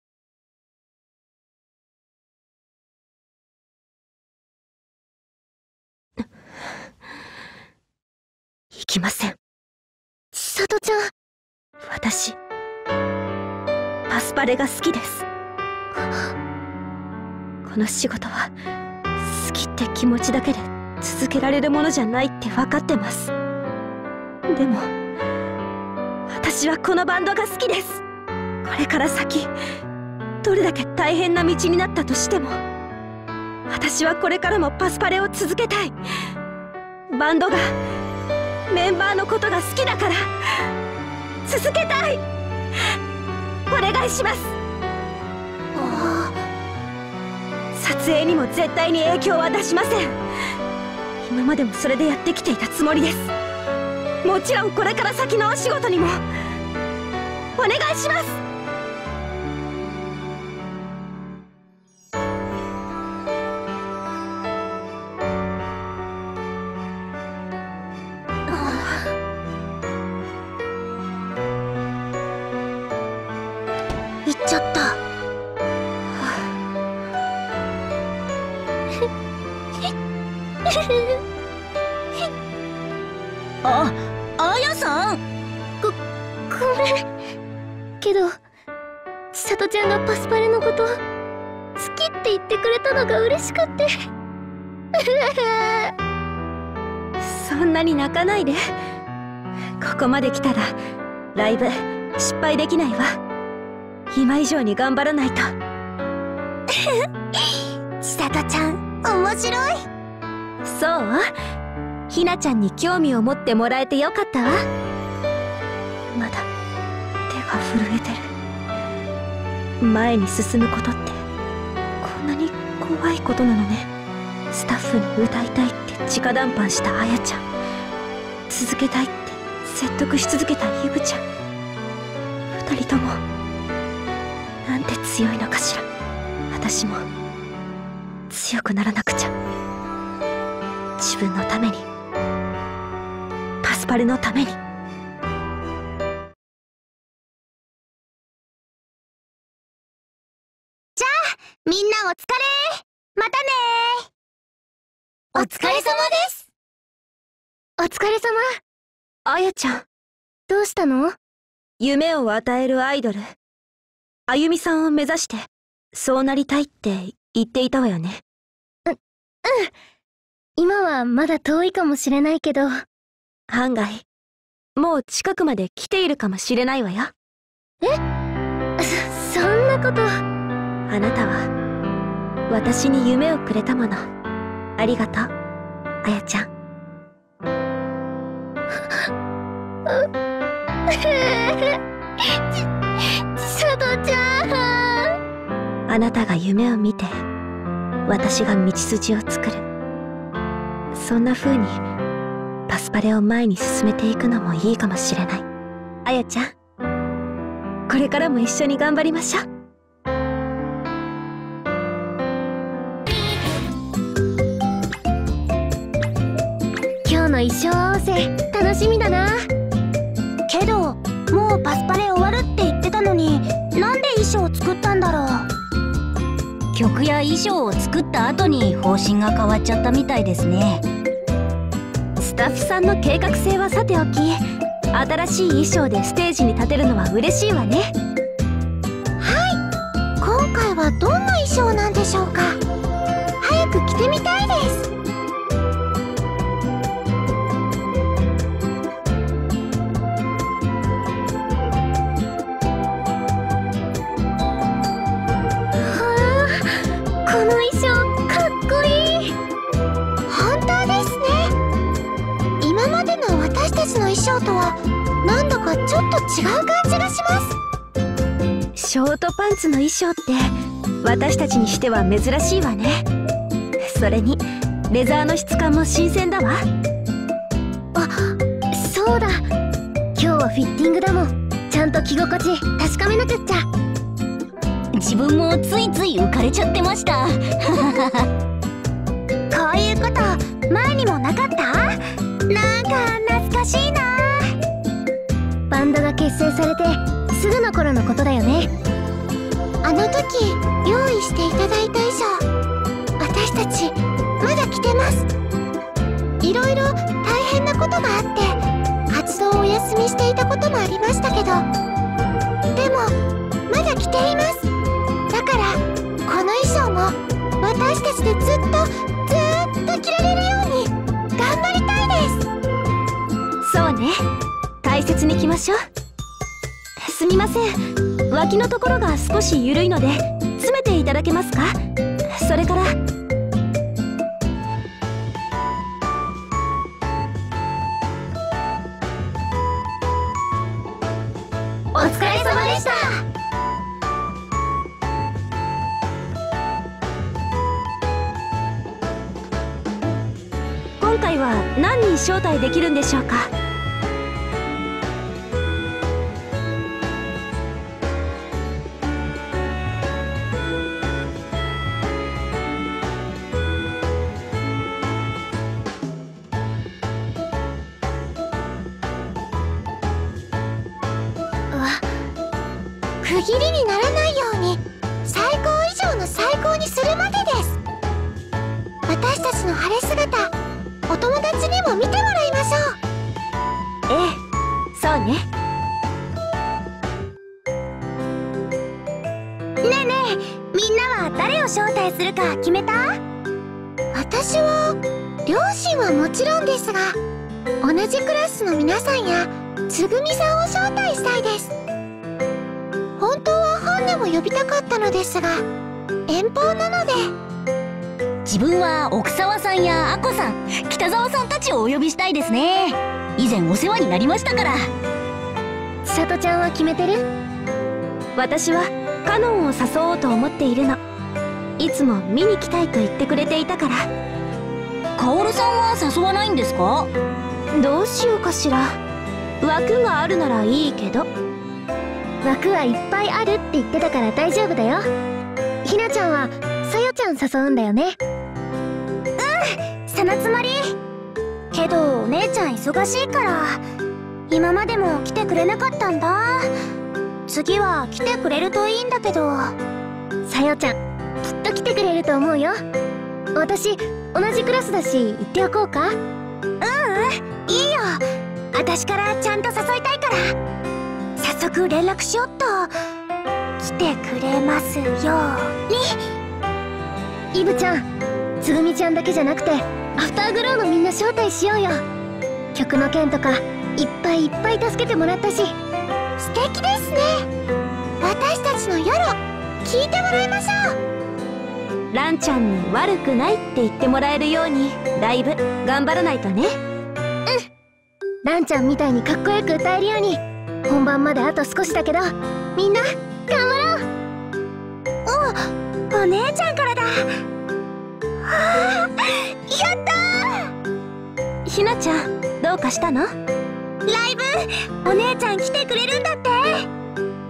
[SPEAKER 2] 行きません。
[SPEAKER 1] さとちゃん、
[SPEAKER 2] 私パスパレが好きです。この仕事は好きって気持ちだけで続けられるものじゃないって分かってます。でも私はこのバンドが好きです。これから先どれだけ大変な道になったとしても私はこれからもパスパレを続けたい。バンドがメンバーのことが好きだから続けたい。お願いします。撮影にも絶対に影響は出しません。今までもそれでやってきていたつもりです。もちろんこれから先のお仕事にもお願いします。
[SPEAKER 1] 行っちゃった。
[SPEAKER 4] あ、あやさん。
[SPEAKER 1] ご、ごめん。けど、さとちゃんがパスパレのこと好きって言ってくれたのが嬉しくって。
[SPEAKER 2] そんなに泣かないで。ここまで来たらライブ失敗できないわ。今以上に頑張らないと。
[SPEAKER 1] ちさとちゃん面白い。
[SPEAKER 2] そう？ひなちゃんに興味を持ってもらえてよかったわ。まだ手が震えてる。前に進むことってこんなに怖いことなのね。スタッフに歌いたいって直談判したあやちゃん、続けたいって説得し続けたイブちゃん。二人ともなんて強いのかしら。私も強くならなくちゃ。自分のために、パスパルのために。
[SPEAKER 1] じゃあみんなお疲れ。またねー。お疲れ様です。
[SPEAKER 2] お疲れ様。あやちゃん、どうしたの？夢を与えるアイドル、あゆみさんを目指してそうなりたいって言っていたわよね。う、うん。今はまだ遠いかもしれないけど、案外もう近くまで来ているかもしれないわよ。え？そ、そんなこと。あなたは私に夢をくれたもの。ありがとう、あやちゃん。
[SPEAKER 1] さとちゃん。
[SPEAKER 2] あなたが夢を見て、私が道筋を作る。そんな風にパスパレを前に進めていくのもいいかもしれない。あやちゃん、これからも一緒に頑張りましょう。今日の衣装合わせ楽しみだな。
[SPEAKER 1] けどもうパスパレ終わるって言ってたのに、なんで衣装を作ったんだろう。
[SPEAKER 4] 曲や衣装を作った後に方針が変わっちゃったみたいですね。
[SPEAKER 2] スタッフさんの計画性はさておき、新しい衣装でステージに立てるのは嬉しいわね。
[SPEAKER 1] はい、今回はどんな衣装なんでしょうか。早く着てみたいです。
[SPEAKER 2] この衣装かっこいい。
[SPEAKER 1] 本当ですね。今までの私たちの衣装とはなんだかちょっと違う感じがし
[SPEAKER 2] ます。ショートパンツの衣装って私たちにしては珍しいわね。それにレザーの質感も新鮮だわ。あ、そうだ、今日はフィッティングだもん。ちゃんと着心地確かめなくっちゃ。
[SPEAKER 4] 自分もついつい浮かれちゃってました。
[SPEAKER 1] こういうこと前にもなかった？なんか懐かしいな。
[SPEAKER 2] バンドが結成されてすぐの頃のことだよね。
[SPEAKER 1] あの時用意していただいた衣装、私たちまだ着てます。いろいろ大変なことがあって活動をお休みしていたこともありましたけど、でもまだ着ています。だからこの衣装も私たちでずっとずーっと着られるように頑張りたいです。
[SPEAKER 2] そうね、大切に着ましょう。すみません、脇のところが少し緩いので詰めていただけますか。それから、
[SPEAKER 1] お疲れ様でした。
[SPEAKER 2] 今回は何人招待できるんでしょうか。
[SPEAKER 1] 区切りにならないように最高以上の最高にするまでです。私たちの晴れ姿、お友達にも見てもらいましょう。
[SPEAKER 2] ええ、そうね。
[SPEAKER 1] ねえねえ、みんなは誰を招待するか決めた？私は両親はもちろんですが、同じクラスの皆さんやつぐみさんを招待したいです。本当はハンネも呼びたかったのですが、遠方なので。
[SPEAKER 4] 自分は奥沢さんやアコさん、北沢さんたちをお呼びしたいですね。以前お世話になりましたから。
[SPEAKER 2] さとちゃんは決めてる？私はカノンを誘おうと思っているの。いつも見に来たいと言ってくれていたから。
[SPEAKER 4] カオルさんは誘わないんですか？
[SPEAKER 2] どうしようかしら。 枠があるならいいけど。
[SPEAKER 1] 枠はいっぱいあるって言ってたから大丈夫だよ。ひなちゃんはさよちゃん誘うんだよね。うん、そのつもり。けどお姉ちゃん忙しいから今までも来てくれなかったんだ。次は来てくれるといいんだけど。さよちゃんきっと来てくれると思うよ。私同じクラスだし言っておこうか。ううん、いいよ。私からちゃんと誘いたいから早速連絡しよっと。来てくれますように。イブちゃん、つぐみちゃんだけじゃなくてアフターグローのみんな招待しようよ。曲の件とかいっぱいいっぱい助けてもらったし。素敵ですね。私たちの夜聞いてもらいましょう。
[SPEAKER 2] ランちゃんに悪くないって言ってもらえるようにライブ頑張らないとね。うん。
[SPEAKER 1] ランちゃんみたいにかっこよく歌えるように本番まであと少しだけどみんな頑張ろう。お、お姉ちゃんからだ。はあ、やったー。
[SPEAKER 2] ひなちゃんどうかしたの？
[SPEAKER 1] ライブお姉ちゃん来てくれるんだって。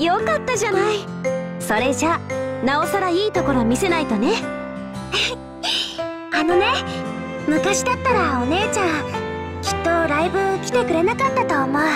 [SPEAKER 2] よかったじゃない。それじゃなおさらいいところ見せないとね。
[SPEAKER 1] あのね、昔だったらお姉ちゃんきっとライブ来てくれなかったと思う。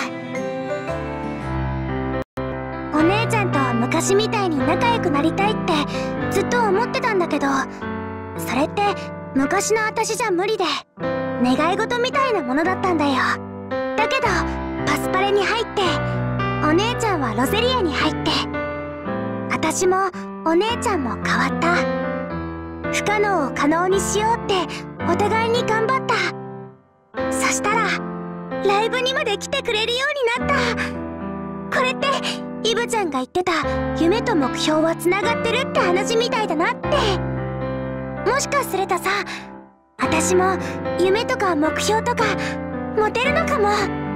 [SPEAKER 1] お姉ちゃんと昔みたいに仲良くなりたいってずっと思ってたんだけど、それって昔の私じゃ無理で願い事みたいなものだったんだよ。だけどパスパレに入ってお姉ちゃんはロゼリアに入って私もお姉ちゃんも変わった。不可能を可能にしようってお互いに頑張った。そしたらライブにまで来てくれるようになった。これってイブちゃんが言ってた夢と目標はつながってるって話みたいだなって。もしかするとさ、私も夢とか目標とか持てるのかも。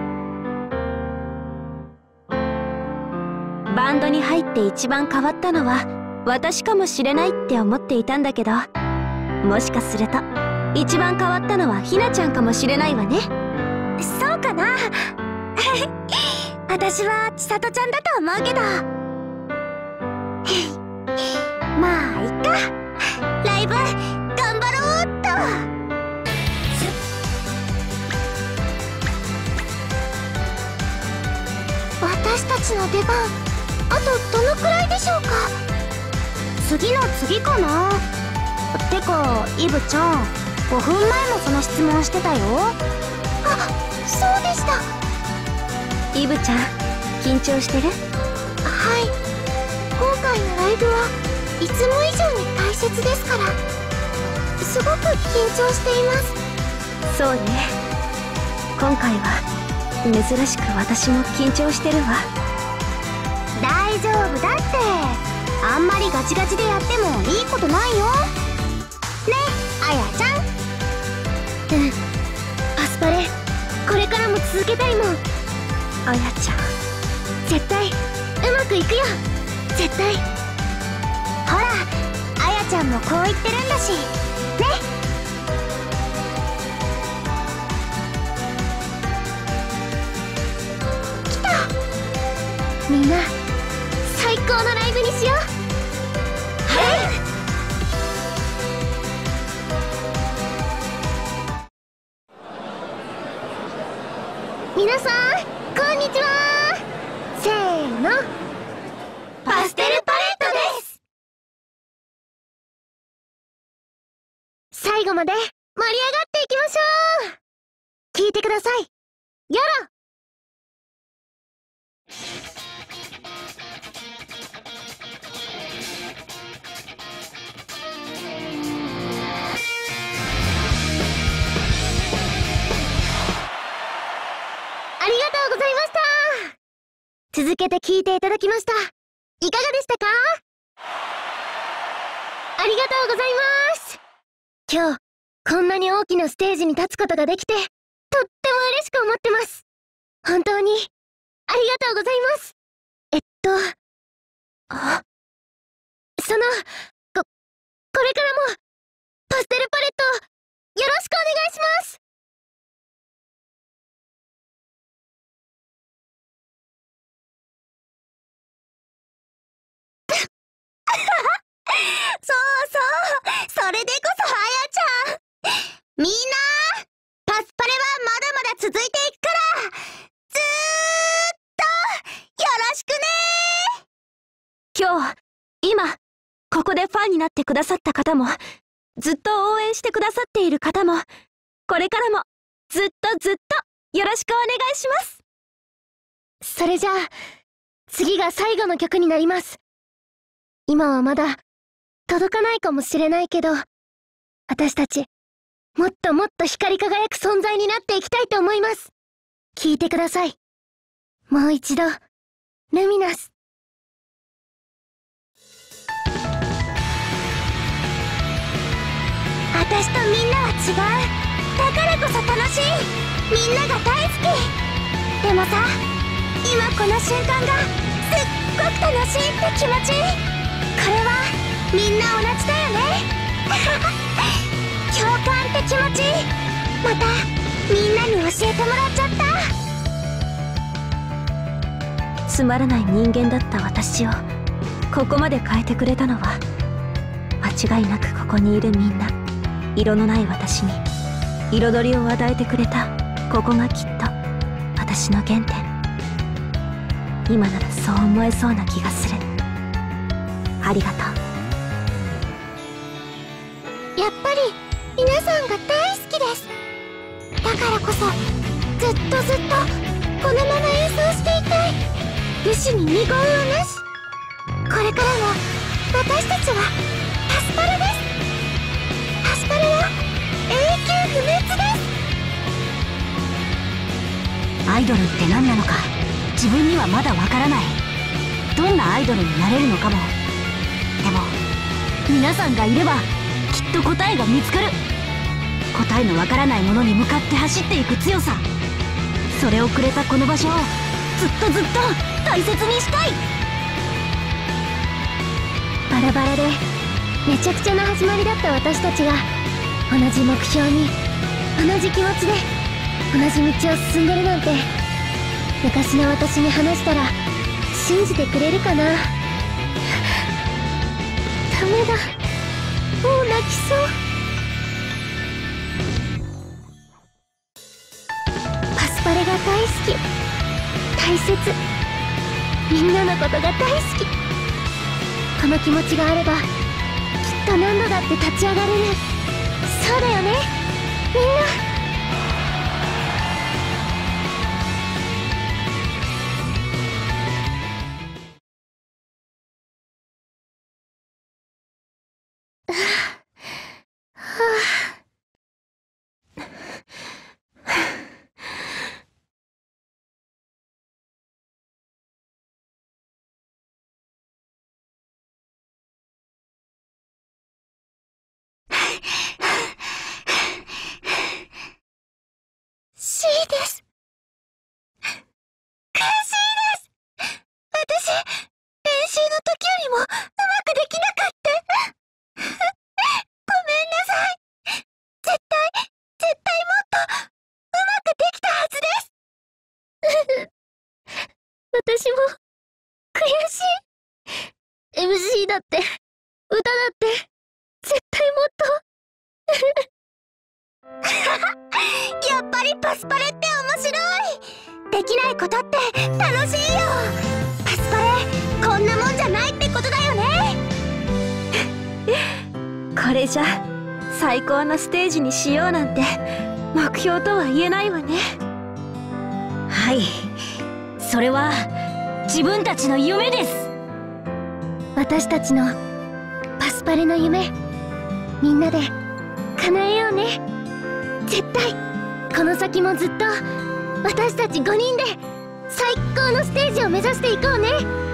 [SPEAKER 2] バンドに入って一番変わったのは私かもしれないって思っていたんだけど、もしかすると一番変わったのはひなちゃんかもしれないわね。
[SPEAKER 1] そうかな。私は千里ちゃんだと思うけどまあいっか。ライブ頑張ろうっと。私たちの出番あとどのくらいでしょうか。次の次かな。てかイブちゃんごふんまえもその質問してたよ。あ、そうでした。
[SPEAKER 2] イブちゃん緊張してる？
[SPEAKER 1] はい、今回のライブはいつも以上に大切ですからすごく緊張しています。
[SPEAKER 2] そうね、今回は珍しく私も緊張してるわ。
[SPEAKER 1] 大丈夫だって。あんまりガチガチでやってもいいことないよね、あやちゃん。うん、パスパレこれからも続けたいもん。
[SPEAKER 2] あやちゃん
[SPEAKER 1] 絶対うまくいくよ、絶対。ほらあやちゃんもこう言ってるんだしね。来た。みんな最高のライブにしよう。はい。皆さんこんにちは。せーの、パステルパレットです。最後まで盛り上がっていきましょう。聞いてください。よろ。ありがとうございました。続けて聞いていただきました。いかがでしたか？ありがとうございます。今日こんなに大きなステージに立つことができてとっても嬉しく思ってます。本当にありがとうございます。えっとあそのここれからもパステルパレットよろしくお願いします。 そう、それでこそあやちゃん。みんな、パスパレはまだまだ続いていくから、ずーっとよろしくね。
[SPEAKER 2] 今日、今、ここでファンになってくださった方も、ずっと応援してくださっている方も、これからもずっとずっとよろしくお願いします。
[SPEAKER 1] それじゃあ、次が最後の曲になります。今はまだ届かないかもしれないけど、私たちもっともっと光り輝く存在になっていきたいと思います。聴いてください。もう一度、ルミナス。私とみんなは違う。だからこそ楽しい。みんなが大好き。でもさ、今この瞬間がすっごく楽しいって気持ち。これはみんな同じだよね。共感って気持ち、またみんなに教えてもらっちゃ
[SPEAKER 2] った。つまらない人間だった私をここまで変えてくれたのは、間違いなくここにいるみんな、色のない私に彩りを与えてくれたここがきっと私の原点。今ならそう思えそうな気がする。ありがと
[SPEAKER 1] う。やっぱり皆さんが大好きです。だからこそずっとずっとこのまま演奏していたい。武士に二言をなし。これからも私たちはパスパレです。パスパレは永久不滅です。
[SPEAKER 4] アイドルって何なのか自分にはまだわからない。どんなアイドルになれるのかも。でも皆さんがいればきっと答えが見つかる。答えのわからないものに向かって走っていく強さ、それをくれたこの場所をずっとずっと大切にしたい。
[SPEAKER 1] バラバラでめちゃくちゃな始まりだった私たちが同じ目標に同じ気持ちで同じ道を進んでるなんて、昔の私に話したら信じてくれるかな。ダメだ、もう泣きそう。パスパレが大好き、大切、みんなのことが大好き。この気持ちがあればきっと何度だって立ち上がれる。そうだよね、みんな。C です。悔しいです。私、練習の時よりもうまくできなかった。ごめんなさい。絶対、絶対もっとうまくできたはずです。私も悔しい。エムシー だって、歌だって、絶対もっと。やっぱりパスパレって面白い。できないことって楽しいよ。パスパレこんなもんじゃないってことだよね。
[SPEAKER 2] これじゃ最高のステージにしようなんて目標とは言えないわね。
[SPEAKER 4] はい、それは自分たちの夢です。
[SPEAKER 1] 私たちのパスパレの夢、みんなで叶えようね。絶対この先もずっと私たちごにんで最高のステージを目指していこうね。